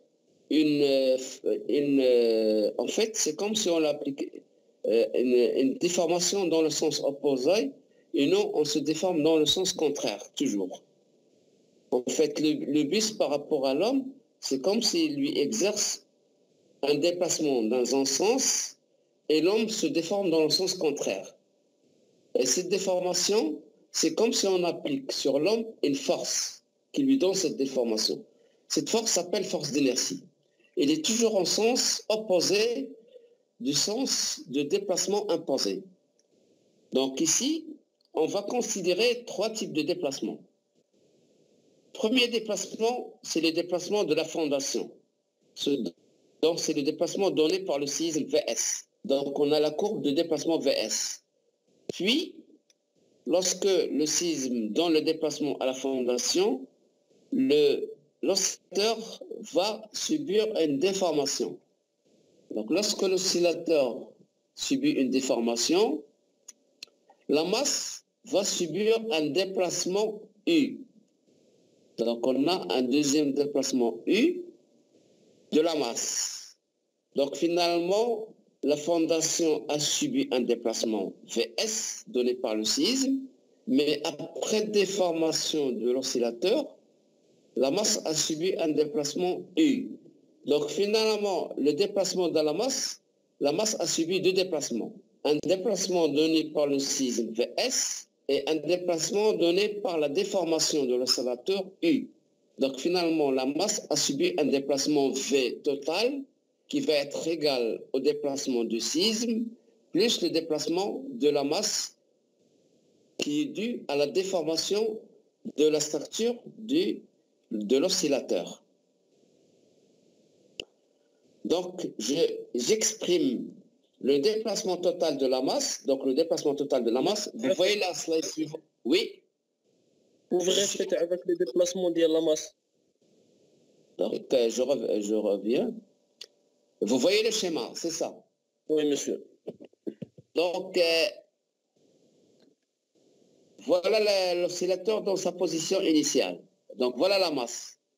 en fait, c'est comme si on applique une déformation dans le sens opposé, et non, on se déforme dans le sens contraire, toujours. En fait, le bus par rapport à l'homme, c'est comme s'il lui exerce un déplacement dans un sens, et l'homme se déforme dans le sens contraire. Et cette déformation, c'est comme si on applique sur l'homme une force qui lui donne cette déformation. Cette force s'appelle force d'inertie. Elle est toujours en sens opposé du sens de déplacement imposé. Donc ici, on va considérer 3 types de déplacements. Premier déplacement, c'est le déplacement de la fondation. Donc c'est le déplacement donné par le séisme VS. Donc on a la courbe de déplacement VS. Puis, lorsque le séisme donne le déplacement à la fondation, l'oscillateur va subir une déformation. Donc lorsque l'oscillateur subit une déformation, la masse va subir un déplacement U. Donc on a un deuxième déplacement U de la masse. Donc finalement, la fondation a subi un déplacement VS donné par le séisme, mais après déformation de l'oscillateur, la masse a subi un déplacement U. Donc finalement, le déplacement de la masse a subi 2 déplacements. Un déplacement donné par le séisme VS et un déplacement donné par la déformation de l'oscillateur U. Donc finalement, la masse a subi un déplacement V total qui va être égal au déplacement du séisme plus le déplacement de la masse qui est dû à la déformation de la structure de l'oscillateur. Donc, j'exprime le déplacement total de la masse. Donc, le déplacement total de la masse, vous voyez la slide suivante. Oui. Vous répétez avec le déplacement de la masse. Donc, je reviens. Vous voyez le schéma, c'est ça? Oui, monsieur. Donc, voilà l'oscillateur dans sa position initiale. Donc, voilà la masse.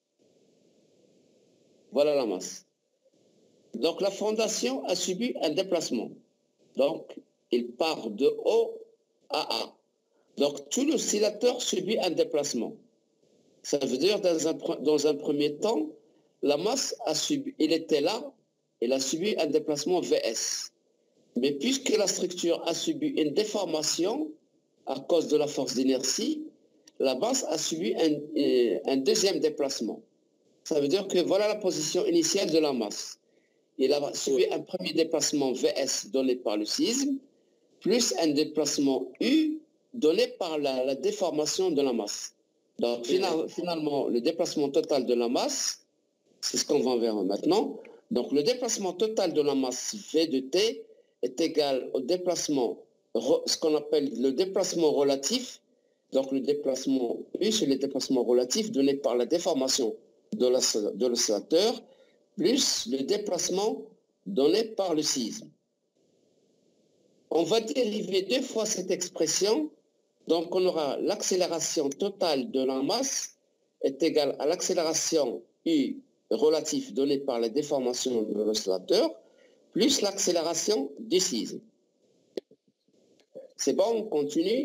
Voilà la masse. Donc, la fondation a subi un déplacement. Donc, il part de O à A. Donc, tout l'oscillateur subit un déplacement. Ça veut dire, dans un premier temps, la masse a subi, il était là, il a subi un déplacement VS. Mais puisque la structure a subi une déformation à cause de la force d'inertie, la masse a subi un deuxième déplacement. Ça veut dire que voilà la position initiale de la masse. Il a subi un premier déplacement VS donné par le séisme, plus un déplacement U donné par la déformation de la masse. Donc finalement, le déplacement total de la masse, c'est ce qu'on va voir maintenant. Donc le déplacement total de la masse V de T est égal au déplacement, ce qu'on appelle le déplacement relatif. Donc le déplacement U, c'est le déplacement relatif donné par la déformation de l'oscillateur, plus le déplacement donné par le séisme. On va dériver 2 fois cette expression. Donc on aura l'accélération totale de la masse est égale à l'accélération U relatif donnée par la déformation de l'oscillateur, plus l'accélération du séisme. C'est bon, on continue.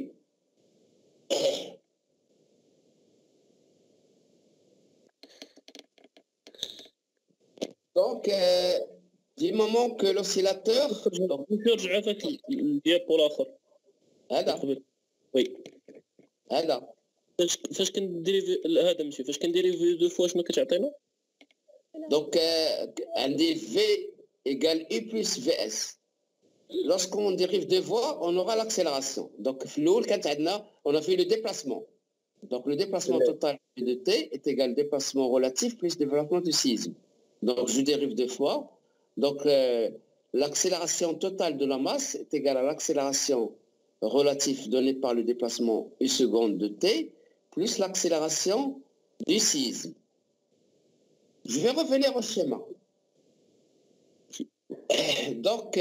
Donc, du moment que l'oscillateur... نرجع هذاك الديابو الاخر. هذا وي. هذا فاش كنديري هذا ماشي فاش كنديري 2 فوا شنو كتعطينا؟ Donc, عندي V égale U plus VS. Lorsqu'on dérive 2 fois, on aura l'accélération. Donc, on a fait le déplacement. Donc, le déplacement total de T est égal au déplacement relatif plus développement du séisme. Donc, je dérive 2 fois. Donc, l'accélération totale de la masse est égale à l'accélération relative donnée par le déplacement U seconde de t, plus l'accélération du séisme. Je vais revenir au schéma. Donc,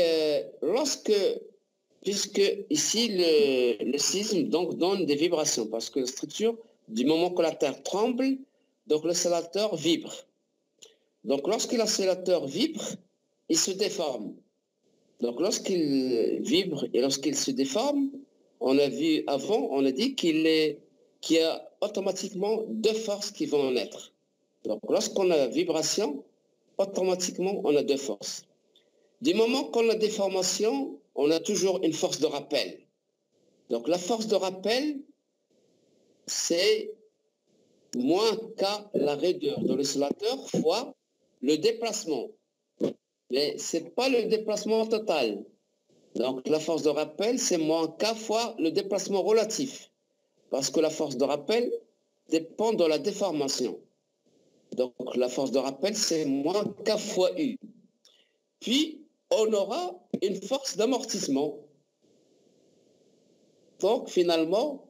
puisque ici le séisme donc donne des vibrations, parce que la structure, du moment que la Terre tremble, donc l'oscillateur vibre. Donc lorsque l'oscillateur vibre, il se déforme. Donc lorsqu'il vibre et lorsqu'il se déforme, on a vu avant, on a dit qu'il y a automatiquement deux forces qui vont en naître. Donc lorsqu'on a vibration, automatiquement on a deux forces. Du moment qu'on a déformation, on a toujours une force de rappel. Donc la force de rappel, c'est moins K la raideur de l'oscillateur fois le déplacement. Mais ce n'est pas le déplacement total. Donc la force de rappel, c'est moins K fois le déplacement relatif. Parce que la force de rappel dépend de la déformation. Donc la force de rappel, c'est moins K fois U. Puis, on aura une force d'amortissement. Donc finalement,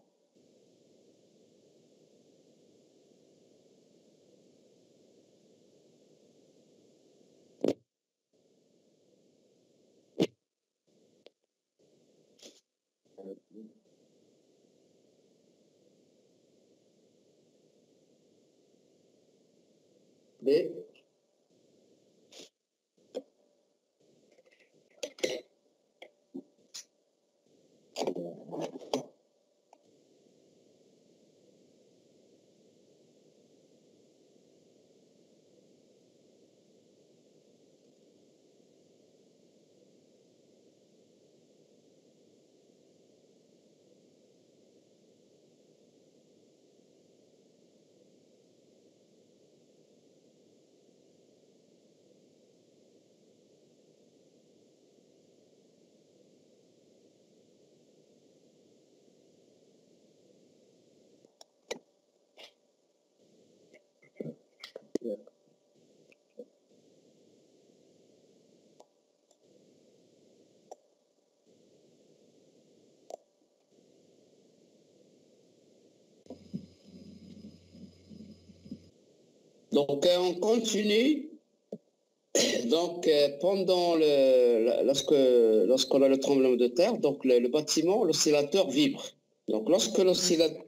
B. Donc on continue. Donc pendant lorsqu'on a le tremblement de terre, donc le bâtiment, l'oscillateur vibre. Donc lorsque l'oscillateur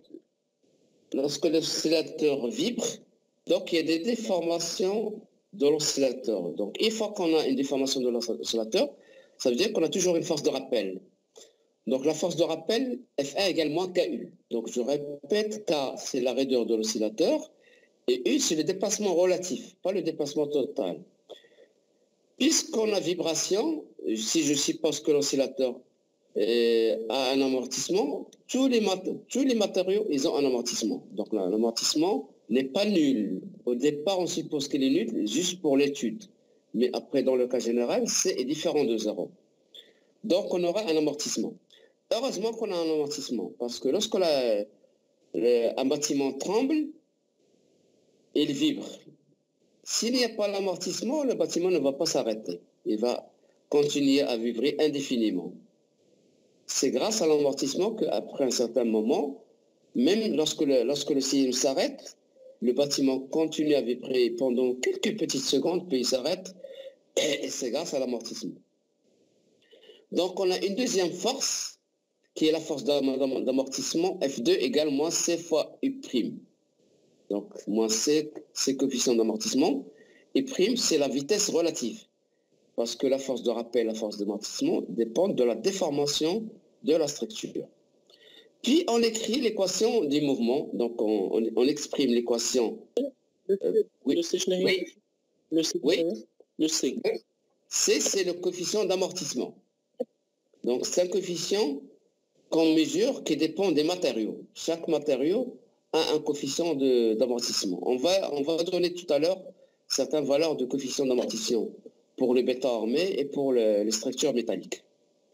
vibre, donc il y a des déformations de l'oscillateur. Donc une fois qu'on a une déformation de l'oscillateur, ça veut dire qu'on a toujours une force de rappel. Donc la force de rappel, F1 égale moins KU. Donc je répète, K c'est la raideur de l'oscillateur et U c'est le déplacement relatif, pas le déplacement total. Puisqu'on a vibration, si je suppose que l'oscillateur a un amortissement, tous les matériaux, ils ont un amortissement. Donc l'amortissement n'est pas nul. Au départ, on suppose qu'il est nul juste pour l'étude. Mais après, dans le cas général, c'est différent de zéro. Donc on aura un amortissement. Heureusement qu'on a un amortissement, parce que lorsqu'un bâtiment tremble, il vibre. S'il n'y a pas l'amortissement, le bâtiment ne va pas s'arrêter. Il va continuer à vibrer indéfiniment. C'est grâce à l'amortissement qu'après un certain moment, même lorsque le séisme s'arrête, le bâtiment continue à vibrer pendant quelques petites secondes, puis il s'arrête, et c'est grâce à l'amortissement. Donc on a une deuxième force, qui est la force d'amortissement, F2 égale moins C fois U'. Donc, moins C, c'est coefficient d'amortissement. Et prime, c'est la vitesse relative. Parce que la force de rappel, la force d'amortissement dépendent de la déformation de la structure. Puis, on écrit l'équation du mouvement. Donc, on exprime l'équation. Oui. Le C. C, c'est le coefficient d'amortissement. Donc, c'est un coefficient qu'on mesure qui dépend des matériaux. Chaque matériau a un coefficient d'amortissement. On va donner tout à l'heure certaines valeurs de coefficient d'amortissement pour le béton armé et pour les structures métalliques.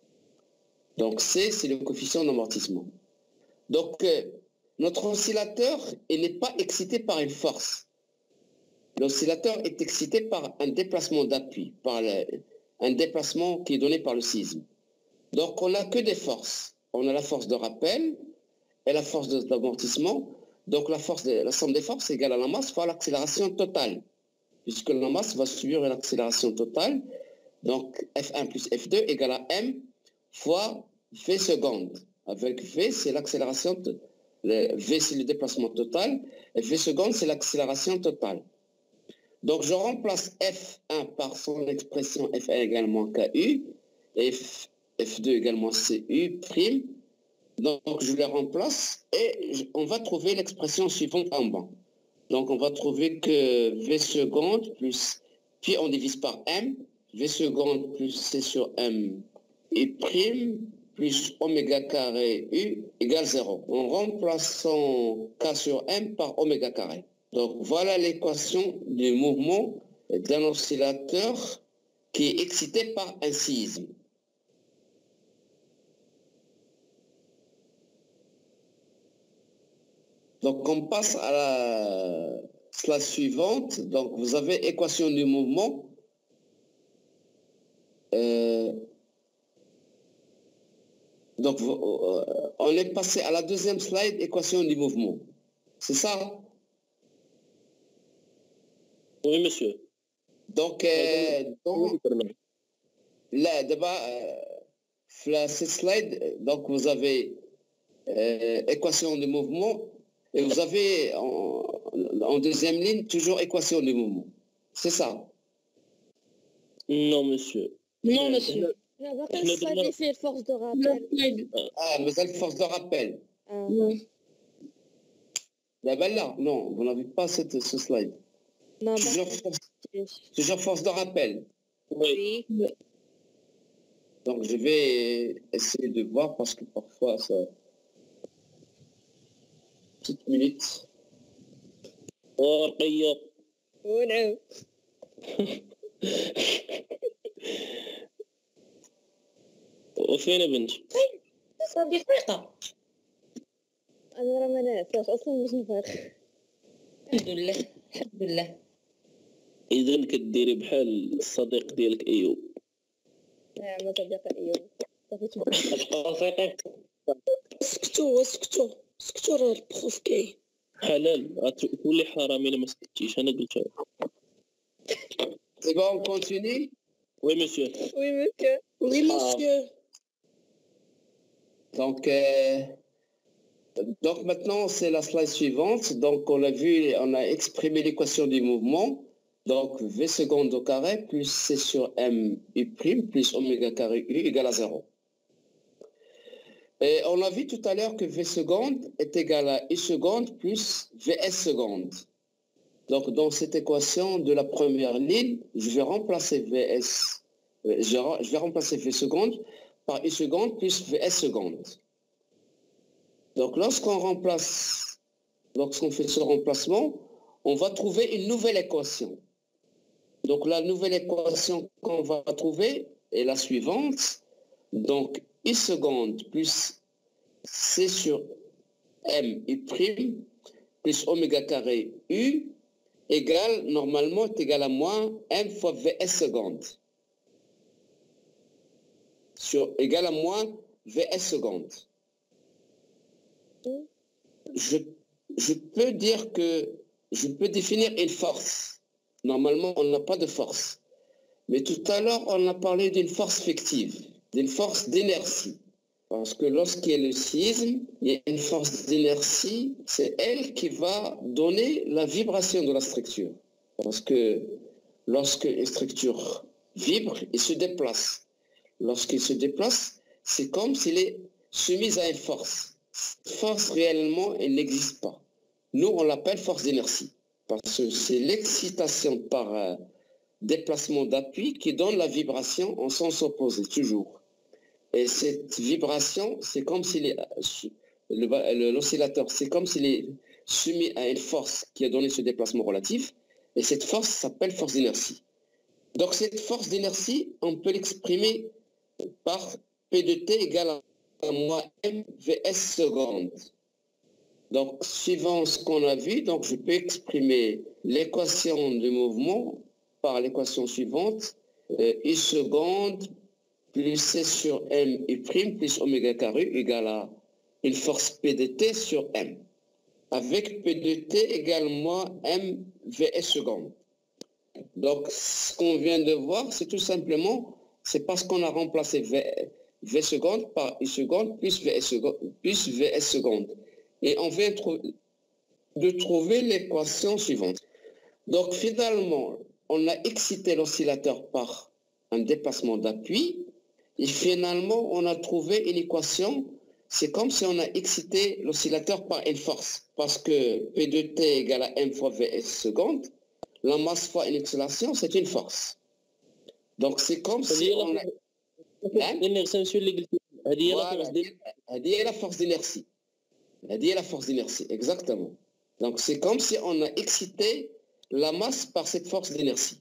Donc C, c'est le coefficient d'amortissement. Donc notre oscillateur, il n'est pas excité par une force. L'oscillateur est excité par un déplacement d'appui, par un déplacement qui est donné par le séisme. Donc, on n'a que des forces. On a la force de rappel et la force d'amortissement. Donc, la somme des forces est égale à la masse fois l'accélération totale, puisque la masse va subir une accélération totale. Donc, F1 plus F2 égale à M fois V seconde. Avec V, c'est l'accélération, V c'est le déplacement total, et V seconde, c'est l'accélération totale. Donc, je remplace F1 par son expression F1 également KU, et F2 également CU prime. Donc, je les remplace et on va trouver l'expression suivante en bas. Donc, on va trouver que V seconde plus, puis on divise par M, V seconde plus C sur M U prime plus oméga carré U égale 0. En remplaçant K sur M par oméga carré. Donc, voilà l'équation du mouvement d'un oscillateur qui est excité par un séisme. Donc, on passe à la slide suivante. Donc, vous avez équation du mouvement. Donc, on est passé à la deuxième slide, équation du mouvement. C'est ça? Oui, monsieur. Donc, là, d'abord, cette slide, donc vous avez équation du mouvement et vous avez en deuxième ligne toujours équation du mouvement. C'est ça? Non, monsieur. Non, monsieur. D'abord, ça c'est force de rappel. Ah, vous avez force de rappel. Non. Là, non, vous n'avez pas ce slide. Non, Toujours force de rappel. Oui. Donc, je vais essayer de voir parce que parfois, ça... Petite minute. Oh non. وفين بنتي؟ صافي فرقة. أنا راه ما نعساش أصلا باش نفرق. الحمد لله الحمد لله. إذا كديري بحال الصديق ديالك أيوب. ما صديق أيوب. صافي صافي سكتوا راه البروف كاين. حلال تولي حرامي إلا ما سكتيش أنا قلتها. C'est bon, on continue? Oui, monsieur. Oui, monsieur. Oui, monsieur. Donc maintenant, c'est la slide suivante. Donc, on a vu, on a exprimé l'équation du mouvement. Donc, V seconde au carré plus C sur M U prime plus oméga carré U égale à 0. Et on a vu tout à l'heure que V seconde est égal à U seconde plus Vs seconde. Donc, dans cette équation de la première ligne, je vais remplacer Vs, je vais remplacer V seconde par U seconde plus Vs seconde. Donc, lorsqu'on fait ce remplacement, on va trouver une nouvelle équation. Donc, la nouvelle équation qu'on va trouver est la suivante. Donc, U seconde plus C sur M U prime plus oméga carré U égale, normalement, est égal à moins M fois Vs seconde. Égal à moins Vs seconde. Je peux dire que je peux définir une force. Normalement, on n'a pas de force. Mais tout à l'heure, on a parlé d'une force fictive, d'une force d'inertie. Parce que lorsqu'il y a le séisme, il y a une force d'inertie, c'est elle qui va donner la vibration de la structure. Parce que lorsque une structure vibre, il se déplace. Lorsqu'il se déplace, c'est comme s'il est soumis à une force. Cette force, réellement, elle n'existe pas. Nous, on l'appelle force d'inertie. Parce que c'est l'excitation par déplacement d'appui qui donne la vibration en sens opposé, toujours. Et cette vibration, c'est comme si l'oscillateur, c'est comme s'il est soumis à une force qui a donné ce déplacement relatif. Et cette force s'appelle force d'inertie. Donc cette force d'inertie, on peut l'exprimer par P de T égale à moins mvs seconde. Donc, suivant ce qu'on a vu, donc je peux exprimer l'équation du mouvement par l'équation suivante. I seconde plus C sur M I prime plus oméga carré égale à une force P de T sur M. Avec P de T égale moins M Vs seconde. Donc, ce qu'on vient de voir, c'est tout simplement, c'est parce qu'on a remplacé V seconde par I seconde plus Vs seconde. Et on vient de trouver l'équation suivante. Donc, finalement, on a excité l'oscillateur par un déplacement d'appui. Et finalement, on a trouvé une équation. C'est comme si on a excité l'oscillateur par une force. Parce que P de T égale à M fois Vs seconde. La masse fois une accélération, c'est une force. Donc, c'est comme si on a... هذه هي la force d'inertie. هذه هي la force d'inertie, exactement. Donc, c'est comme si on a excité la masse par cette force d'inertie.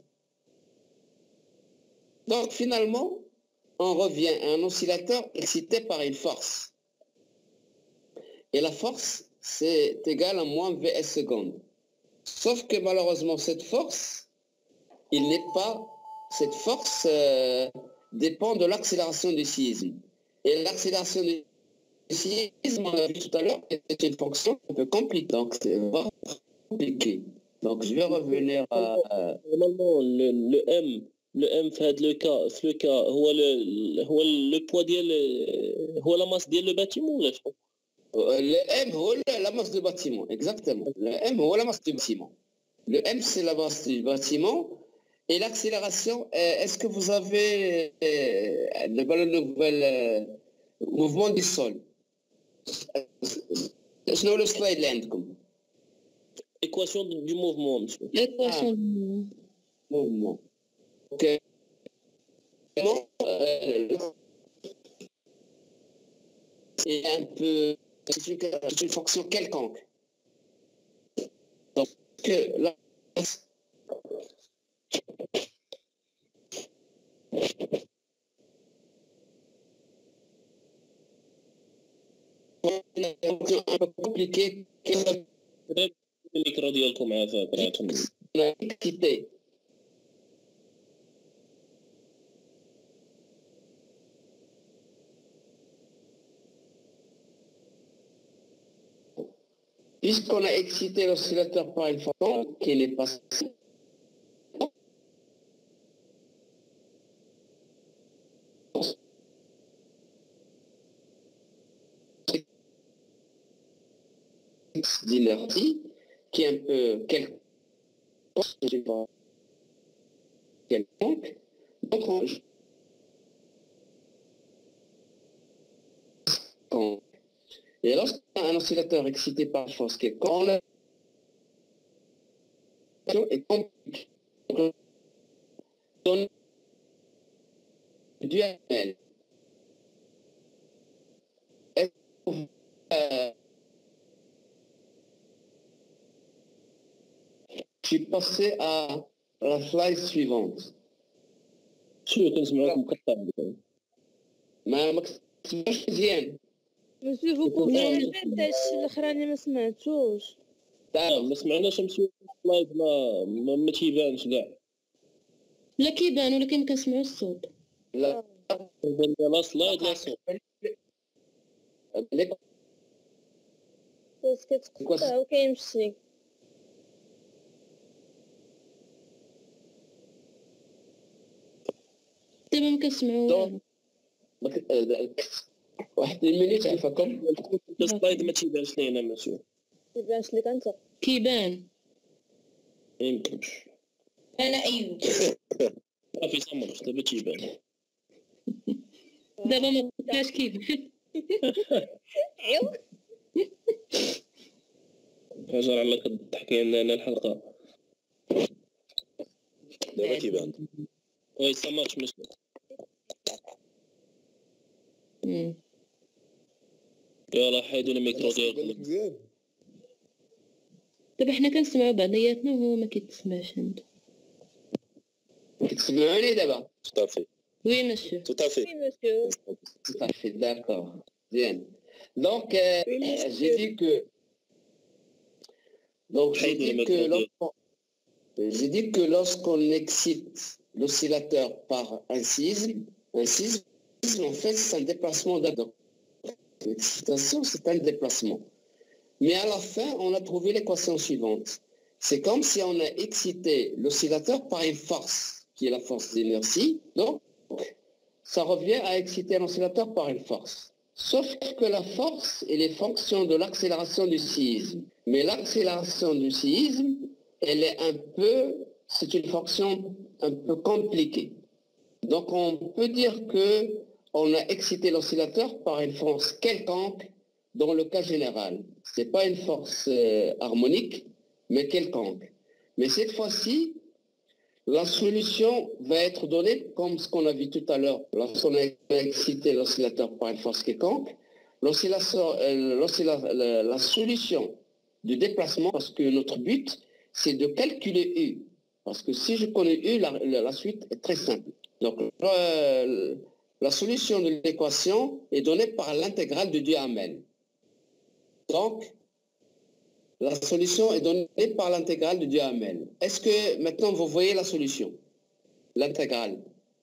Donc, finalement, on revient à un oscillateur excité par une force. Et la force, c'est égal à moins Vs seconde. Sauf que malheureusement, cette force, cette force dépend de l'accélération du séisme. Et l'accélération du séisme, on a vu tout à l'heure, c'est une fonction un peu compliquée. Donc, c'est vraiment compliqué. Donc, je vais revenir à... Normalement, le M في هذا le cas هو le poids ديال هو la masse ديال le bâtiment ولا شنو؟ Le M, c'est la masse du bâtiment, exactement. Le M, c'est la masse du bâtiment. Le M, c'est la masse du bâtiment. Et l'accélération, est-ce que vous avez le nouvel mouvement du sol? شنو le slide اللي عندكم؟ Équation du mouvement, monsieur. L'équation du mouvement. Ok. C'est un peu... C'est une fonction quelconque. Donc, là, une fonction un peu compliquée qui الميكرو ديالكم عافاك راه quitté. Puisqu'on a excité l'oscillateur par une fonction qui n'est pas d'inertie, qui est un peu quelconque. Donc, et lorsqu'un oscillateur excité par force qui est quand la est compliquée, donne duel. Je suis passé à la slide suivante. شو كنسمعوك مقطع ما كتبش مزيان. مسيو vous pouvez répéter الشيء الاخراني ما سمعتوش. ما سمعناش مسيو السلايد ما تيبانش كاع. لا كيبان ولكن كنسمعوا الصوت. لا لا سلايد لا صوت. بس كتقطع وكيمشي. دابا ما كنسمعوا والو. واحد المينيت عفاكم. السلايد ما تيبانش لينا مسيو. كيبانش لك انت؟ كيبان. يمكنش. انا ايوب. صافي صمت دابا تيبان. دابا ما بقاش كيبان. ايوا هاجر على كتضحكي لنا الحلقه. دابا كيبان. وي سمعت مشكل. يلا حيدوا الميكرو ديالكم. مزيان. دابا حنا كنسمعوا بعضياتنا وهو ما كيتسمعش عنده. تسمعوني دابا؟ صافي. وي مسيو. Tout à fait. Oui, monsieur. Tout à fait, d'accord. Bien. Donc, j'ai dit que... Donc, j'ai dit que lorsqu'on excite l'oscillateur par un séisme, en fait, c'est un déplacement d'adon. L'excitation, c'est un déplacement. Mais à la fin, on a trouvé l'équation suivante. C'est comme si on a excité l'oscillateur par une force, qui est la force d'inertie. Donc, ça revient à exciter l'oscillateur par une force. Sauf que la force, elle est fonction de l'accélération du séisme. Mais l'accélération du séisme, elle est c'est une fonction un peu compliquée. Donc, on peut dire que on a excité l'oscillateur par une force quelconque dans le cas général. Ce n'est pas une force harmonique, mais quelconque. Mais cette fois-ci, la solution va être donnée comme ce qu'on a vu tout à l'heure. Lorsqu'on a excité l'oscillateur par une force quelconque, la solution du déplacement, parce que notre but, c'est de calculer U. Parce que si je connais U, la suite est très simple. Donc, la solution de l'équation est donnée par l'intégrale de Duhamel. Donc, la solution est donnée par l'intégrale de Duhamel. Est-ce que maintenant vous voyez la solution? L'intégrale?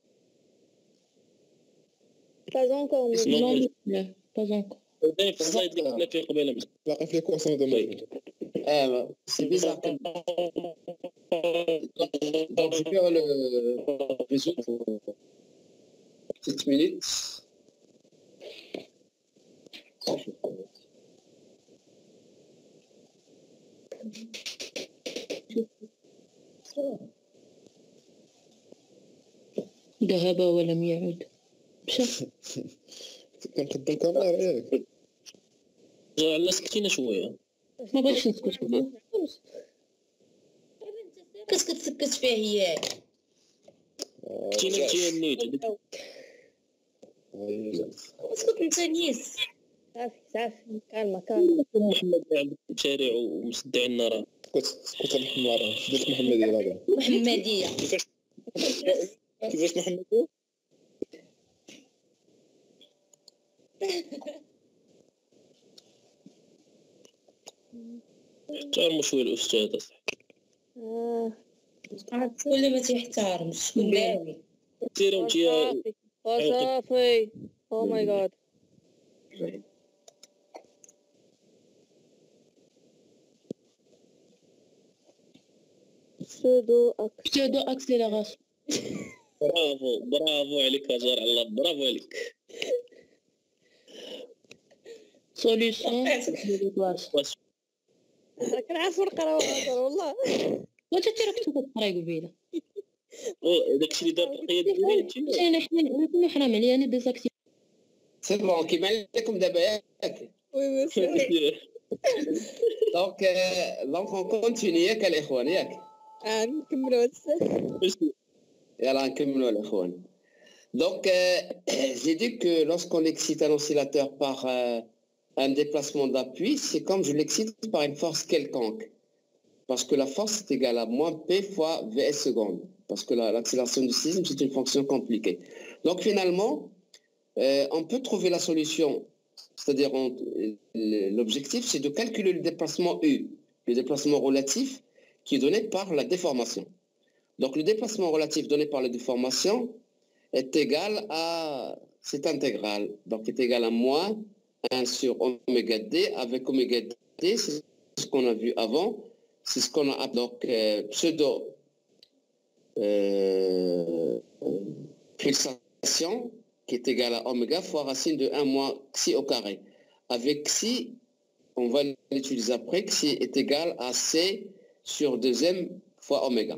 Pas encore, mais Non, pas encore. باقي في l'équation de Montgomery. C'est bizarre. Donc, je vais le résoudre en petites minutes. ذهب ولم يعد. مشى. كنقدم كاميرا ياك. على سكتينا شويه. ما بغيتش نسكت. كتسكت فيه ياك. تينا النيت. اسكت انت نيس. صافي كالما محمد عند الشارع ومسدع النار. اسكت محمد درت محمديه هذا. محمديه. كيفاش محمديه؟ احترموا شويه الاستاذ. شكون اللي ما تيحترمش شكون باوي سيروا انتيا صافي او ماي جاد سودو اكسيليراسيون. برافو عليك يا جار الله، برافو عليك. سوليسيون كنعرفو نقراو والله. وانت راك تقرا قبيله. داكشي اللي دار القيا ديالي حنا حرام عليا انا ديزاكتيف. سي بون كيما لكم دابا ياك. وي مسيو. دونك اون كونتيني ياك الاخوان ياك. نكملوا يلا نكملوا الاخوان. Donc, j'ai dit que lorsqu'on excite un oscillateur par un déplacement d'appui, c'est comme je l'excite par une force quelconque. Parce que la force est égale à moins P fois Vs seconde. Parce que l'accélération du séisme, c'est une fonction compliquée. Donc, finalement, on peut trouver la solution. C'est-à-dire, l'objectif, c'est de calculer le déplacement U, le déplacement relatif, qui est donné par la déformation. Donc, le déplacement relatif donné par la déformation est égal à cette intégrale. Donc, est égal à moins 1 sur oméga d avec oméga d, c'est ce qu'on a vu avant. C'est ce qu'on a appelé donc pseudo pulsation qui est égale à oméga fois racine de 1 moins xi au carré. Avec xi, on va l'utiliser après, xi est égal à c sur 2m fois oméga.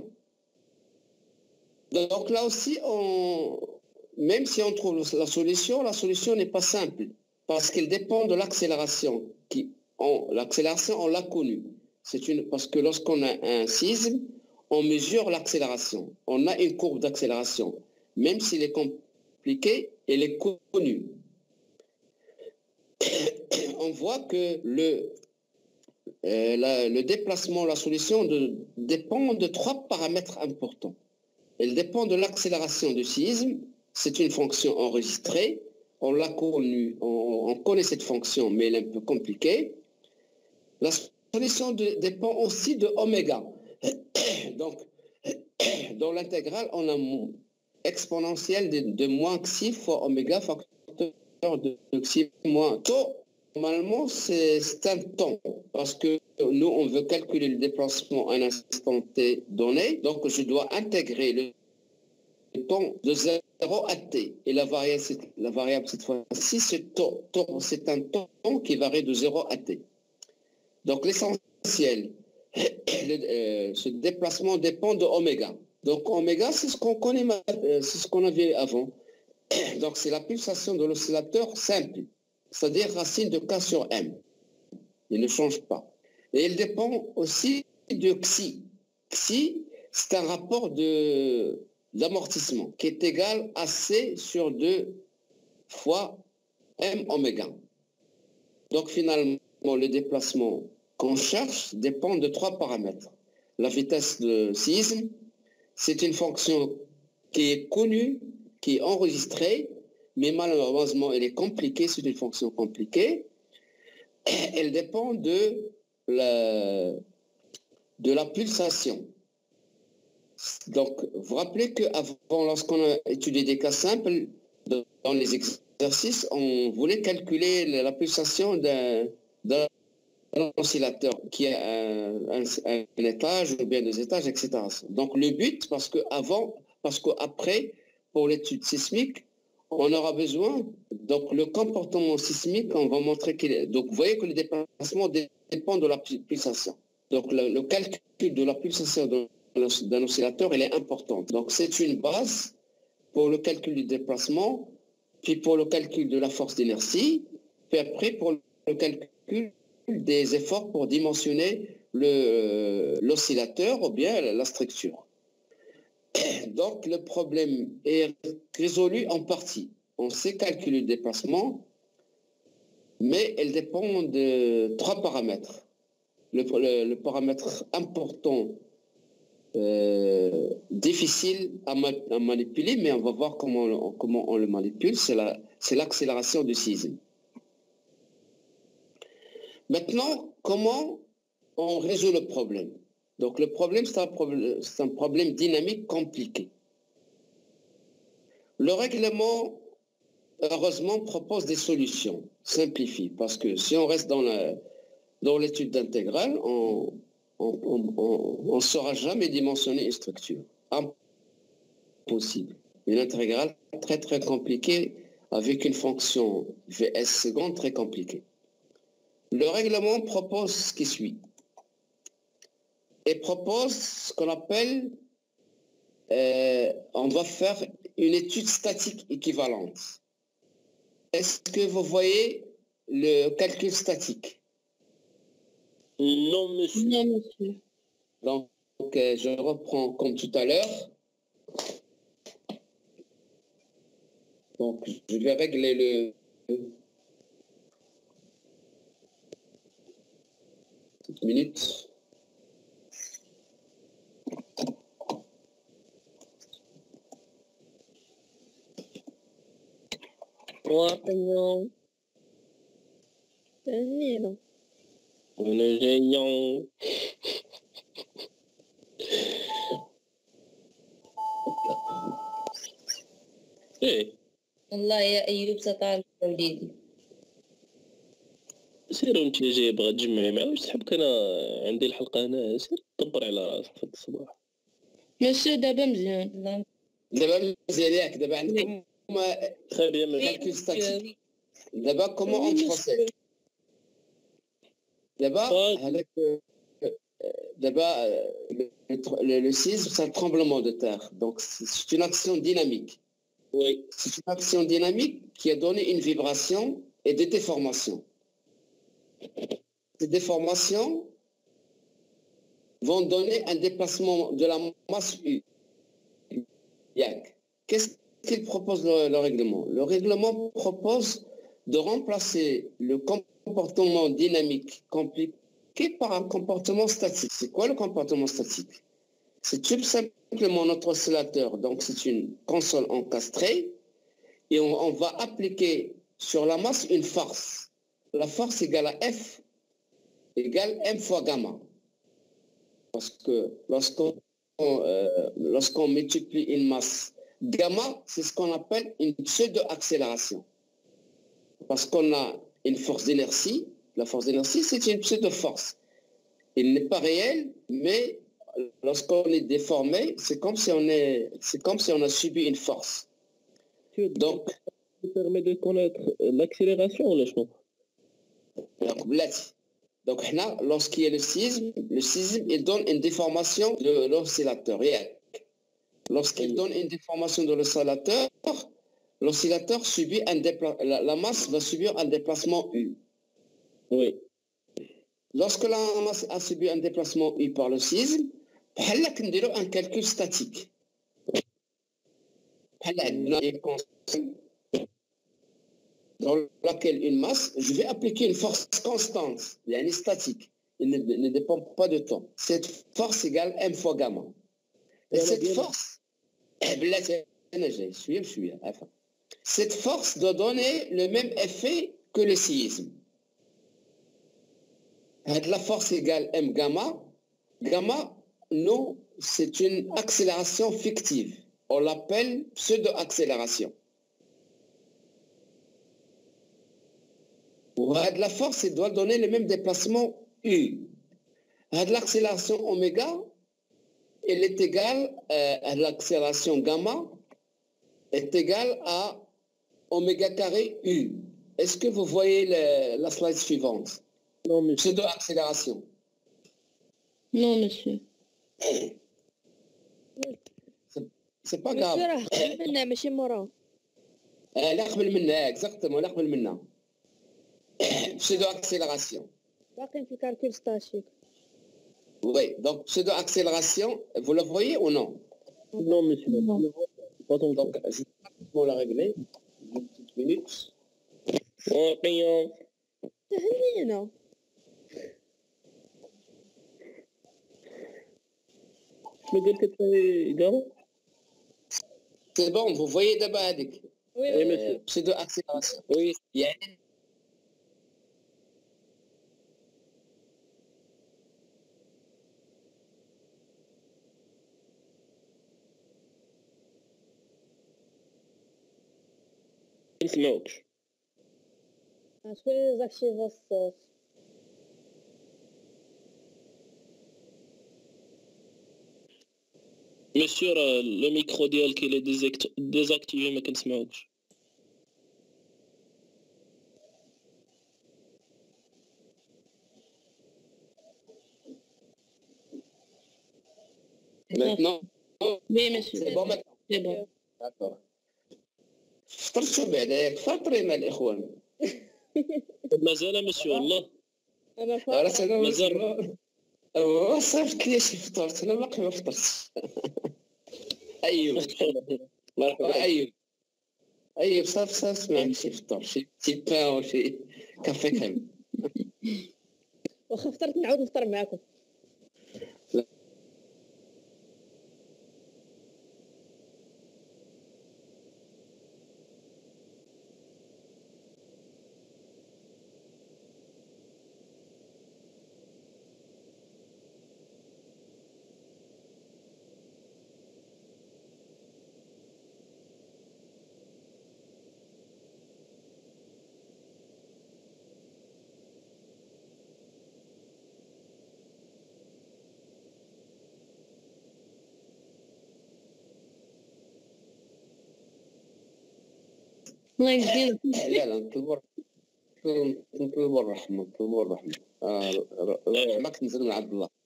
Donc là aussi, même si on trouve la solution n'est pas simple parce qu'elle dépend de l'accélération. L'accélération, on l'a connue. Parce que lorsqu'on a un séisme, on mesure l'accélération. On a une courbe d'accélération. Même s'il est compliqué, elle est connue. On voit que le déplacement, la solution dépend de 3 paramètres importants. Elle dépend de l'accélération du séisme. C'est une fonction enregistrée. On l'a connue, on connaît cette fonction, mais elle est un peu compliquée. La solution dépend aussi de oméga. dans l'intégrale, on a exponentielle de moins xi fois oméga facteur de xi moins tau. Normalement, c'est un temps, parce que nous, on veut calculer le déplacement à un instant t donné, donc je dois intégrer le temps de 0 à t. Et la variable cette fois-ci, c'est tau. Tau, c'est un temps qui varie de 0 à t. Donc l'essentiel, ce déplacement dépend de oméga. Donc oméga, c'est ce qu'on connaît, c'est ce qu'on avait avant. Donc c'est la pulsation de l'oscillateur simple, c'est-à-dire racine de k sur m. Il ne change pas. Et il dépend aussi de xi. Xi, c'est un rapport d'amortissement qui est égal à c sur 2 fois m oméga. Donc finalement, le déplacement qu'on cherche dépend de 3 paramètres. La vitesse de séisme, c'est une fonction qui est connue, qui est enregistrée, mais malheureusement, elle est compliquée, c'est une fonction compliquée. Elle dépend de la pulsation. Donc, vous vous rappelez qu'avant, lorsqu'on a étudié des cas simples, dans les exercices, on voulait calculer la pulsation d'un oscillateur qui a un étage ou bien 2 étages, etc. Donc, le but, parce qu'après, pour l'étude sismique, on aura besoin, donc le comportement sismique, on va montrer qu'il est. Donc vous voyez que le déplacement dépend de la pulsation. Donc le calcul de la pulsation d'un oscillateur, elle est importante. Donc c'est une base pour le calcul du déplacement, puis pour le calcul de la force d'inertie, puis après pour le calcul des efforts pour dimensionner l'oscillateur ou bien la structure. Donc, le problème est résolu en partie. On sait calculer le déplacement, mais elle dépend de 3 paramètres. Le paramètre important, difficile à manipuler, mais on va voir comment on le manipule, c'est l'accélération du séisme. Maintenant, comment on résout le problème? Donc le problème, c'est un problème dynamique compliqué. Le règlement, heureusement, propose des solutions simplifiées, parce que si on reste dans l'étude d'intégrale, on ne saura jamais dimensionner une structure. Impossible. Une intégrale très très compliquée avec une fonction Vs seconde très compliquée. Le règlement propose ce qui suit. Et propose ce qu'on appelle, on va faire une étude statique équivalente. Est-ce que vous voyez le calcul statique? Non, monsieur. Non, monsieur. Donc, je reprends comme tout à l'heure. Donc, je vais régler une minute. واقعي تهنينا أنا جاي إيه والله يا أيوب سطال وليدي. سير انت جاي بغا تجمعي معاه واش تحبك انا عندي الحلقه هنا سير دبر على راسك في الصباح مسيو دابا مزيان. دابا مزيان ياك دابا عندكم très bien mais calcul statique. دابا comment on procède. دابا هذاك دابا le séisme c'est un tremblement de terre, donc c'est une action dynamique. oui C'est une action dynamique qui a donné une vibration et des déformations. Ces déformations vont donner un déplacement de la masse U. Qu'est-ce qu'il propose le règlement? Le règlement propose de remplacer le comportement dynamique compliqué par un comportement statique. C'est quoi le comportement statique? C'est tout simplement notre oscillateur. Donc c'est une console encastrée et on va appliquer sur la masse une force. La force égale à F égale M fois gamma. Parce que lorsqu'on lorsqu'on multiplie une masse gamma, c'est ce qu'on appelle une pseudo-accélération. Parce qu'on a une force d'énergie. La force d'énergie, c'est une pseudo-force. Il n'est pas réel, mais lorsqu'on est déformé, c'est comme si on a subi une force. Donc, ça permet de connaître l'accélération, là, je pense. Donc, lorsqu'il y a le séisme, il donne une déformation de l'oscillateur. Lorsqu'il donne une déformation de l'oscillateur subit la masse va subir un déplacement U. Oui. Lorsque la masse a subi un déplacement U par le séisme, on a un calcul statique. Dans laquelle une masse, je vais appliquer une force constante, elle est statique, il ne dépend pas de temps. Cette force égale M fois gamma. Et cette force, cette force doit donner le même effet que le séisme. La force égale M gamma. Gamma, non, c'est une accélération fictive. On l'appelle pseudo-accélération. La force, elle doit donner le même déplacement U. L'accélération oméga, elle est égale à l'accélération gamma, est égale à oméga carré U. Est-ce que vous voyez la slide suivante? Non, monsieur. Pseudo-accélération. Non, monsieur. C'est pas grave. Exactement, pseudo-accélération. Oui, donc pseudo-accélération, vous la voyez ou non? Non, monsieur. Non. Donc, je vais la régler. Une petite minute. rien. Je me dis que c'est égal. C'est bon, vous voyez d'abord avec. Oui, monsieur. Pseudo-accélération. Oui. نسمعوكش. شويه زاكشيفا الصوت. Monsieur, le micro ديالك il est désactivé ما كنسمعوكش. Maintenant, Oui, monsieur. c'est bon maintenant. C'est bon. D'accord. فطرتوا بعداك فاطرين الاخوان. مازال monsieur والله. انا مازال. صافت لي شي فطرت انا باقي ما فطرتش. ايوب ايوب صافي معك شي فطور شي بان وشي كافي كريم. واخا فطرت نعاود نفطر معاكم. الله يجزيك. لا نطلبوا الرحمة الرحمة تنزل من عبد الله.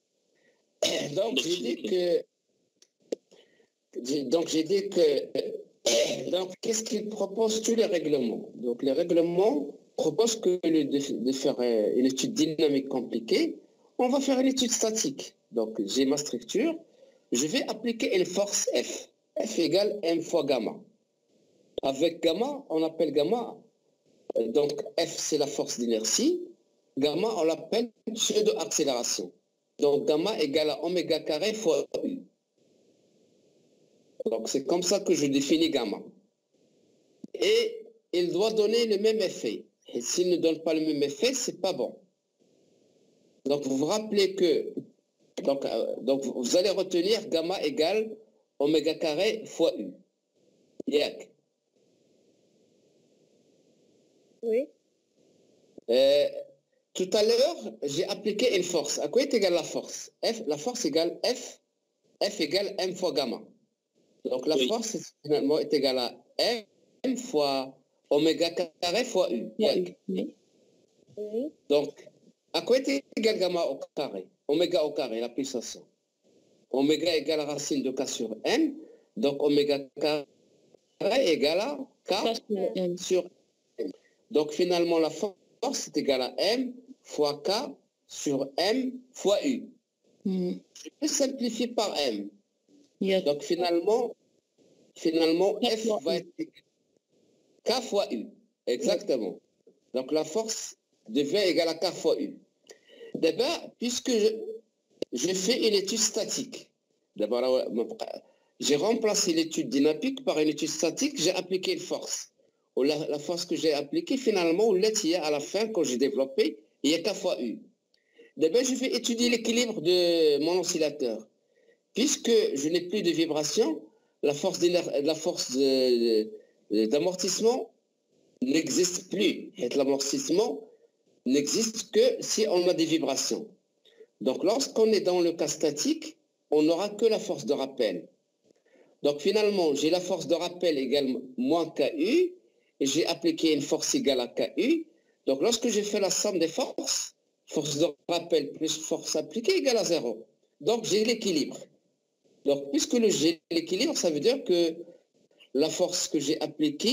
Donc, qu'est-ce qu'il propose tous les règlements? Donc, les règlements proposent que de faire une étude dynamique compliquée, on va faire une étude statique. Donc, j'ai ma structure, je vais appliquer une force F. F égale M fois gamma. Avec gamma, on appelle gamma, donc F c'est la force d'inertie, gamma on l'appelle pseudo-accélération. Donc gamma égale à oméga carré fois U. Donc c'est comme ça que je définis gamma. Et il doit donner le même effet. Et s'il ne donne pas le même effet, c'est pas bon. Donc vous vous rappelez que Donc, vous allez retenir gamma égale oméga carré fois U. Yak. Oui. Tout à l'heure, j'ai appliqué une force. À quoi est égale la force? La force égale F égale M fois gamma. Donc la force finalement est égale à M fois oméga carré fois U. Oui. Donc, à quoi est égal gamma au carré? Oméga au carré, la puissance. Oméga égale racine de K sur M. Donc oméga carré égale à K sur M. Donc finalement, la force est égale à M fois K sur M fois U. Je peux simplifier par M. Donc finalement, F va être K fois U. Exactement. Donc la force devient égale à K fois U. D'abord, puisque je fais une étude statique, d'abord, j'ai remplacé l'étude dynamique par une étude statique, j'ai appliqué une force. La force que j'ai appliquée, finalement, il y a à la fin, quand j'ai développé, il y a K fois U. D'abord, je vais étudier l'équilibre de mon oscillateur. Puisque je n'ai plus de vibration, la force d'amortissement n'existe plus. Et l'amortissement n'existe que si on a des vibrations. Donc, lorsqu'on est dans le cas statique, on n'aura que la force de rappel. Donc, finalement, j'ai la force de rappel égale moins KU, et j'ai appliqué une force égale à KU. Donc, lorsque je fais la somme des forces, force de rappel plus force appliquée égale à 0. Donc, j'ai l'équilibre. Donc, puisque j'ai l'équilibre, ça veut dire que la force que j'ai appliquée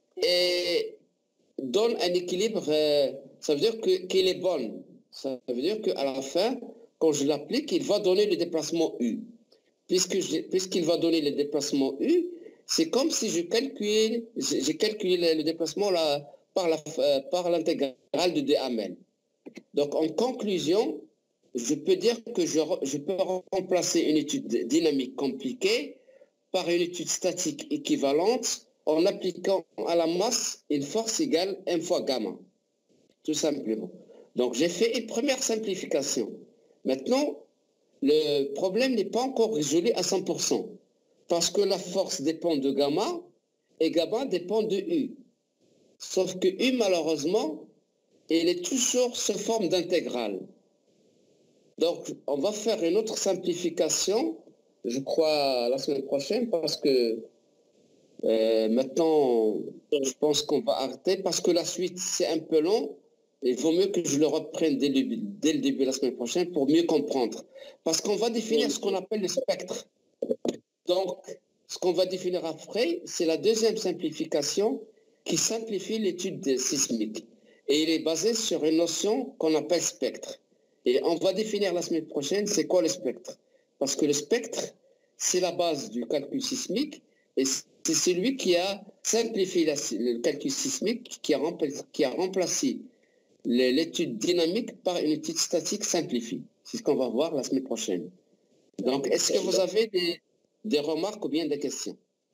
donne un équilibre, ça veut dire qu'elle est bonne. Ça veut dire qu'à la fin, quand je l'applique, il va donner le déplacement U. Puisqu'il va donner le déplacement U, c'est comme si j'ai calculé le déplacement par l'intégrale de Duhamel. Donc, en conclusion, je peux dire que je peux remplacer une étude dynamique compliquée par une étude statique équivalente en appliquant à la masse une force égale M fois gamma, tout simplement. Donc, j'ai fait une première simplification. Maintenant, le problème n'est pas encore résolu à 100%, parce que la force dépend de gamma et gamma dépend de U. Sauf que U, malheureusement, il est toujours sous forme d'intégrale. Donc, on va faire une autre simplification, je crois, la semaine prochaine, parce que maintenant, je pense qu'on va arrêter, parce que la suite, c'est un peu long. Il vaut mieux que je le reprenne dès le début de la semaine prochaine pour mieux comprendre. Parce qu'on va définir ce qu'on appelle le spectre. Donc, ce qu'on va définir après, c'est la deuxième simplification qui simplifie l'étude sismique. Et il est basé sur une notion qu'on appelle spectre. Et on va définir la semaine prochaine c'est quoi le spectre. Parce que le spectre, c'est la base du calcul sismique et c'est celui qui a simplifié le calcul sismique, qui a remplacé l'étude dynamique par une étude statique simplifiée. C'est ce qu'on va voir la semaine prochaine. Donc, est-ce que vous avez des remarques ou bien des questions?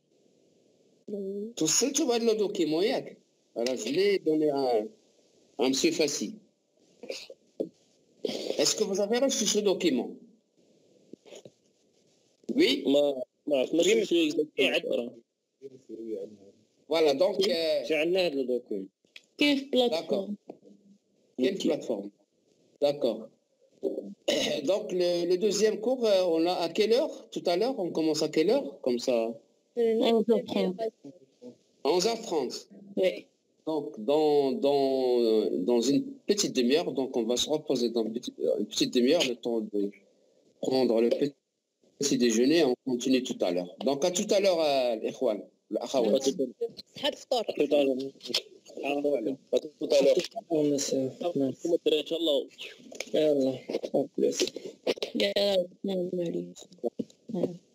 Tout ça, tu vas le document. Alors, je l'ai donné à M. Fassi. Est-ce que vous avez reçu ce document? Oui? Voilà, donc... Quelle plateforme? Quelle plateforme? D'accord. Donc, le deuxième cours, on a à quelle heure? Tout à l'heure, on commence à quelle heure? Comme ça. 11h30. 11h30. Oui. Donc, dans une petite demi-heure, donc on va se reposer dans une petite demi-heure, le temps de prendre le petit déjeuner, on continue tout à l'heure. Donc, à tout à l'heure, l'Ikhwan, l'Akhawat. tout à l'heure. يلا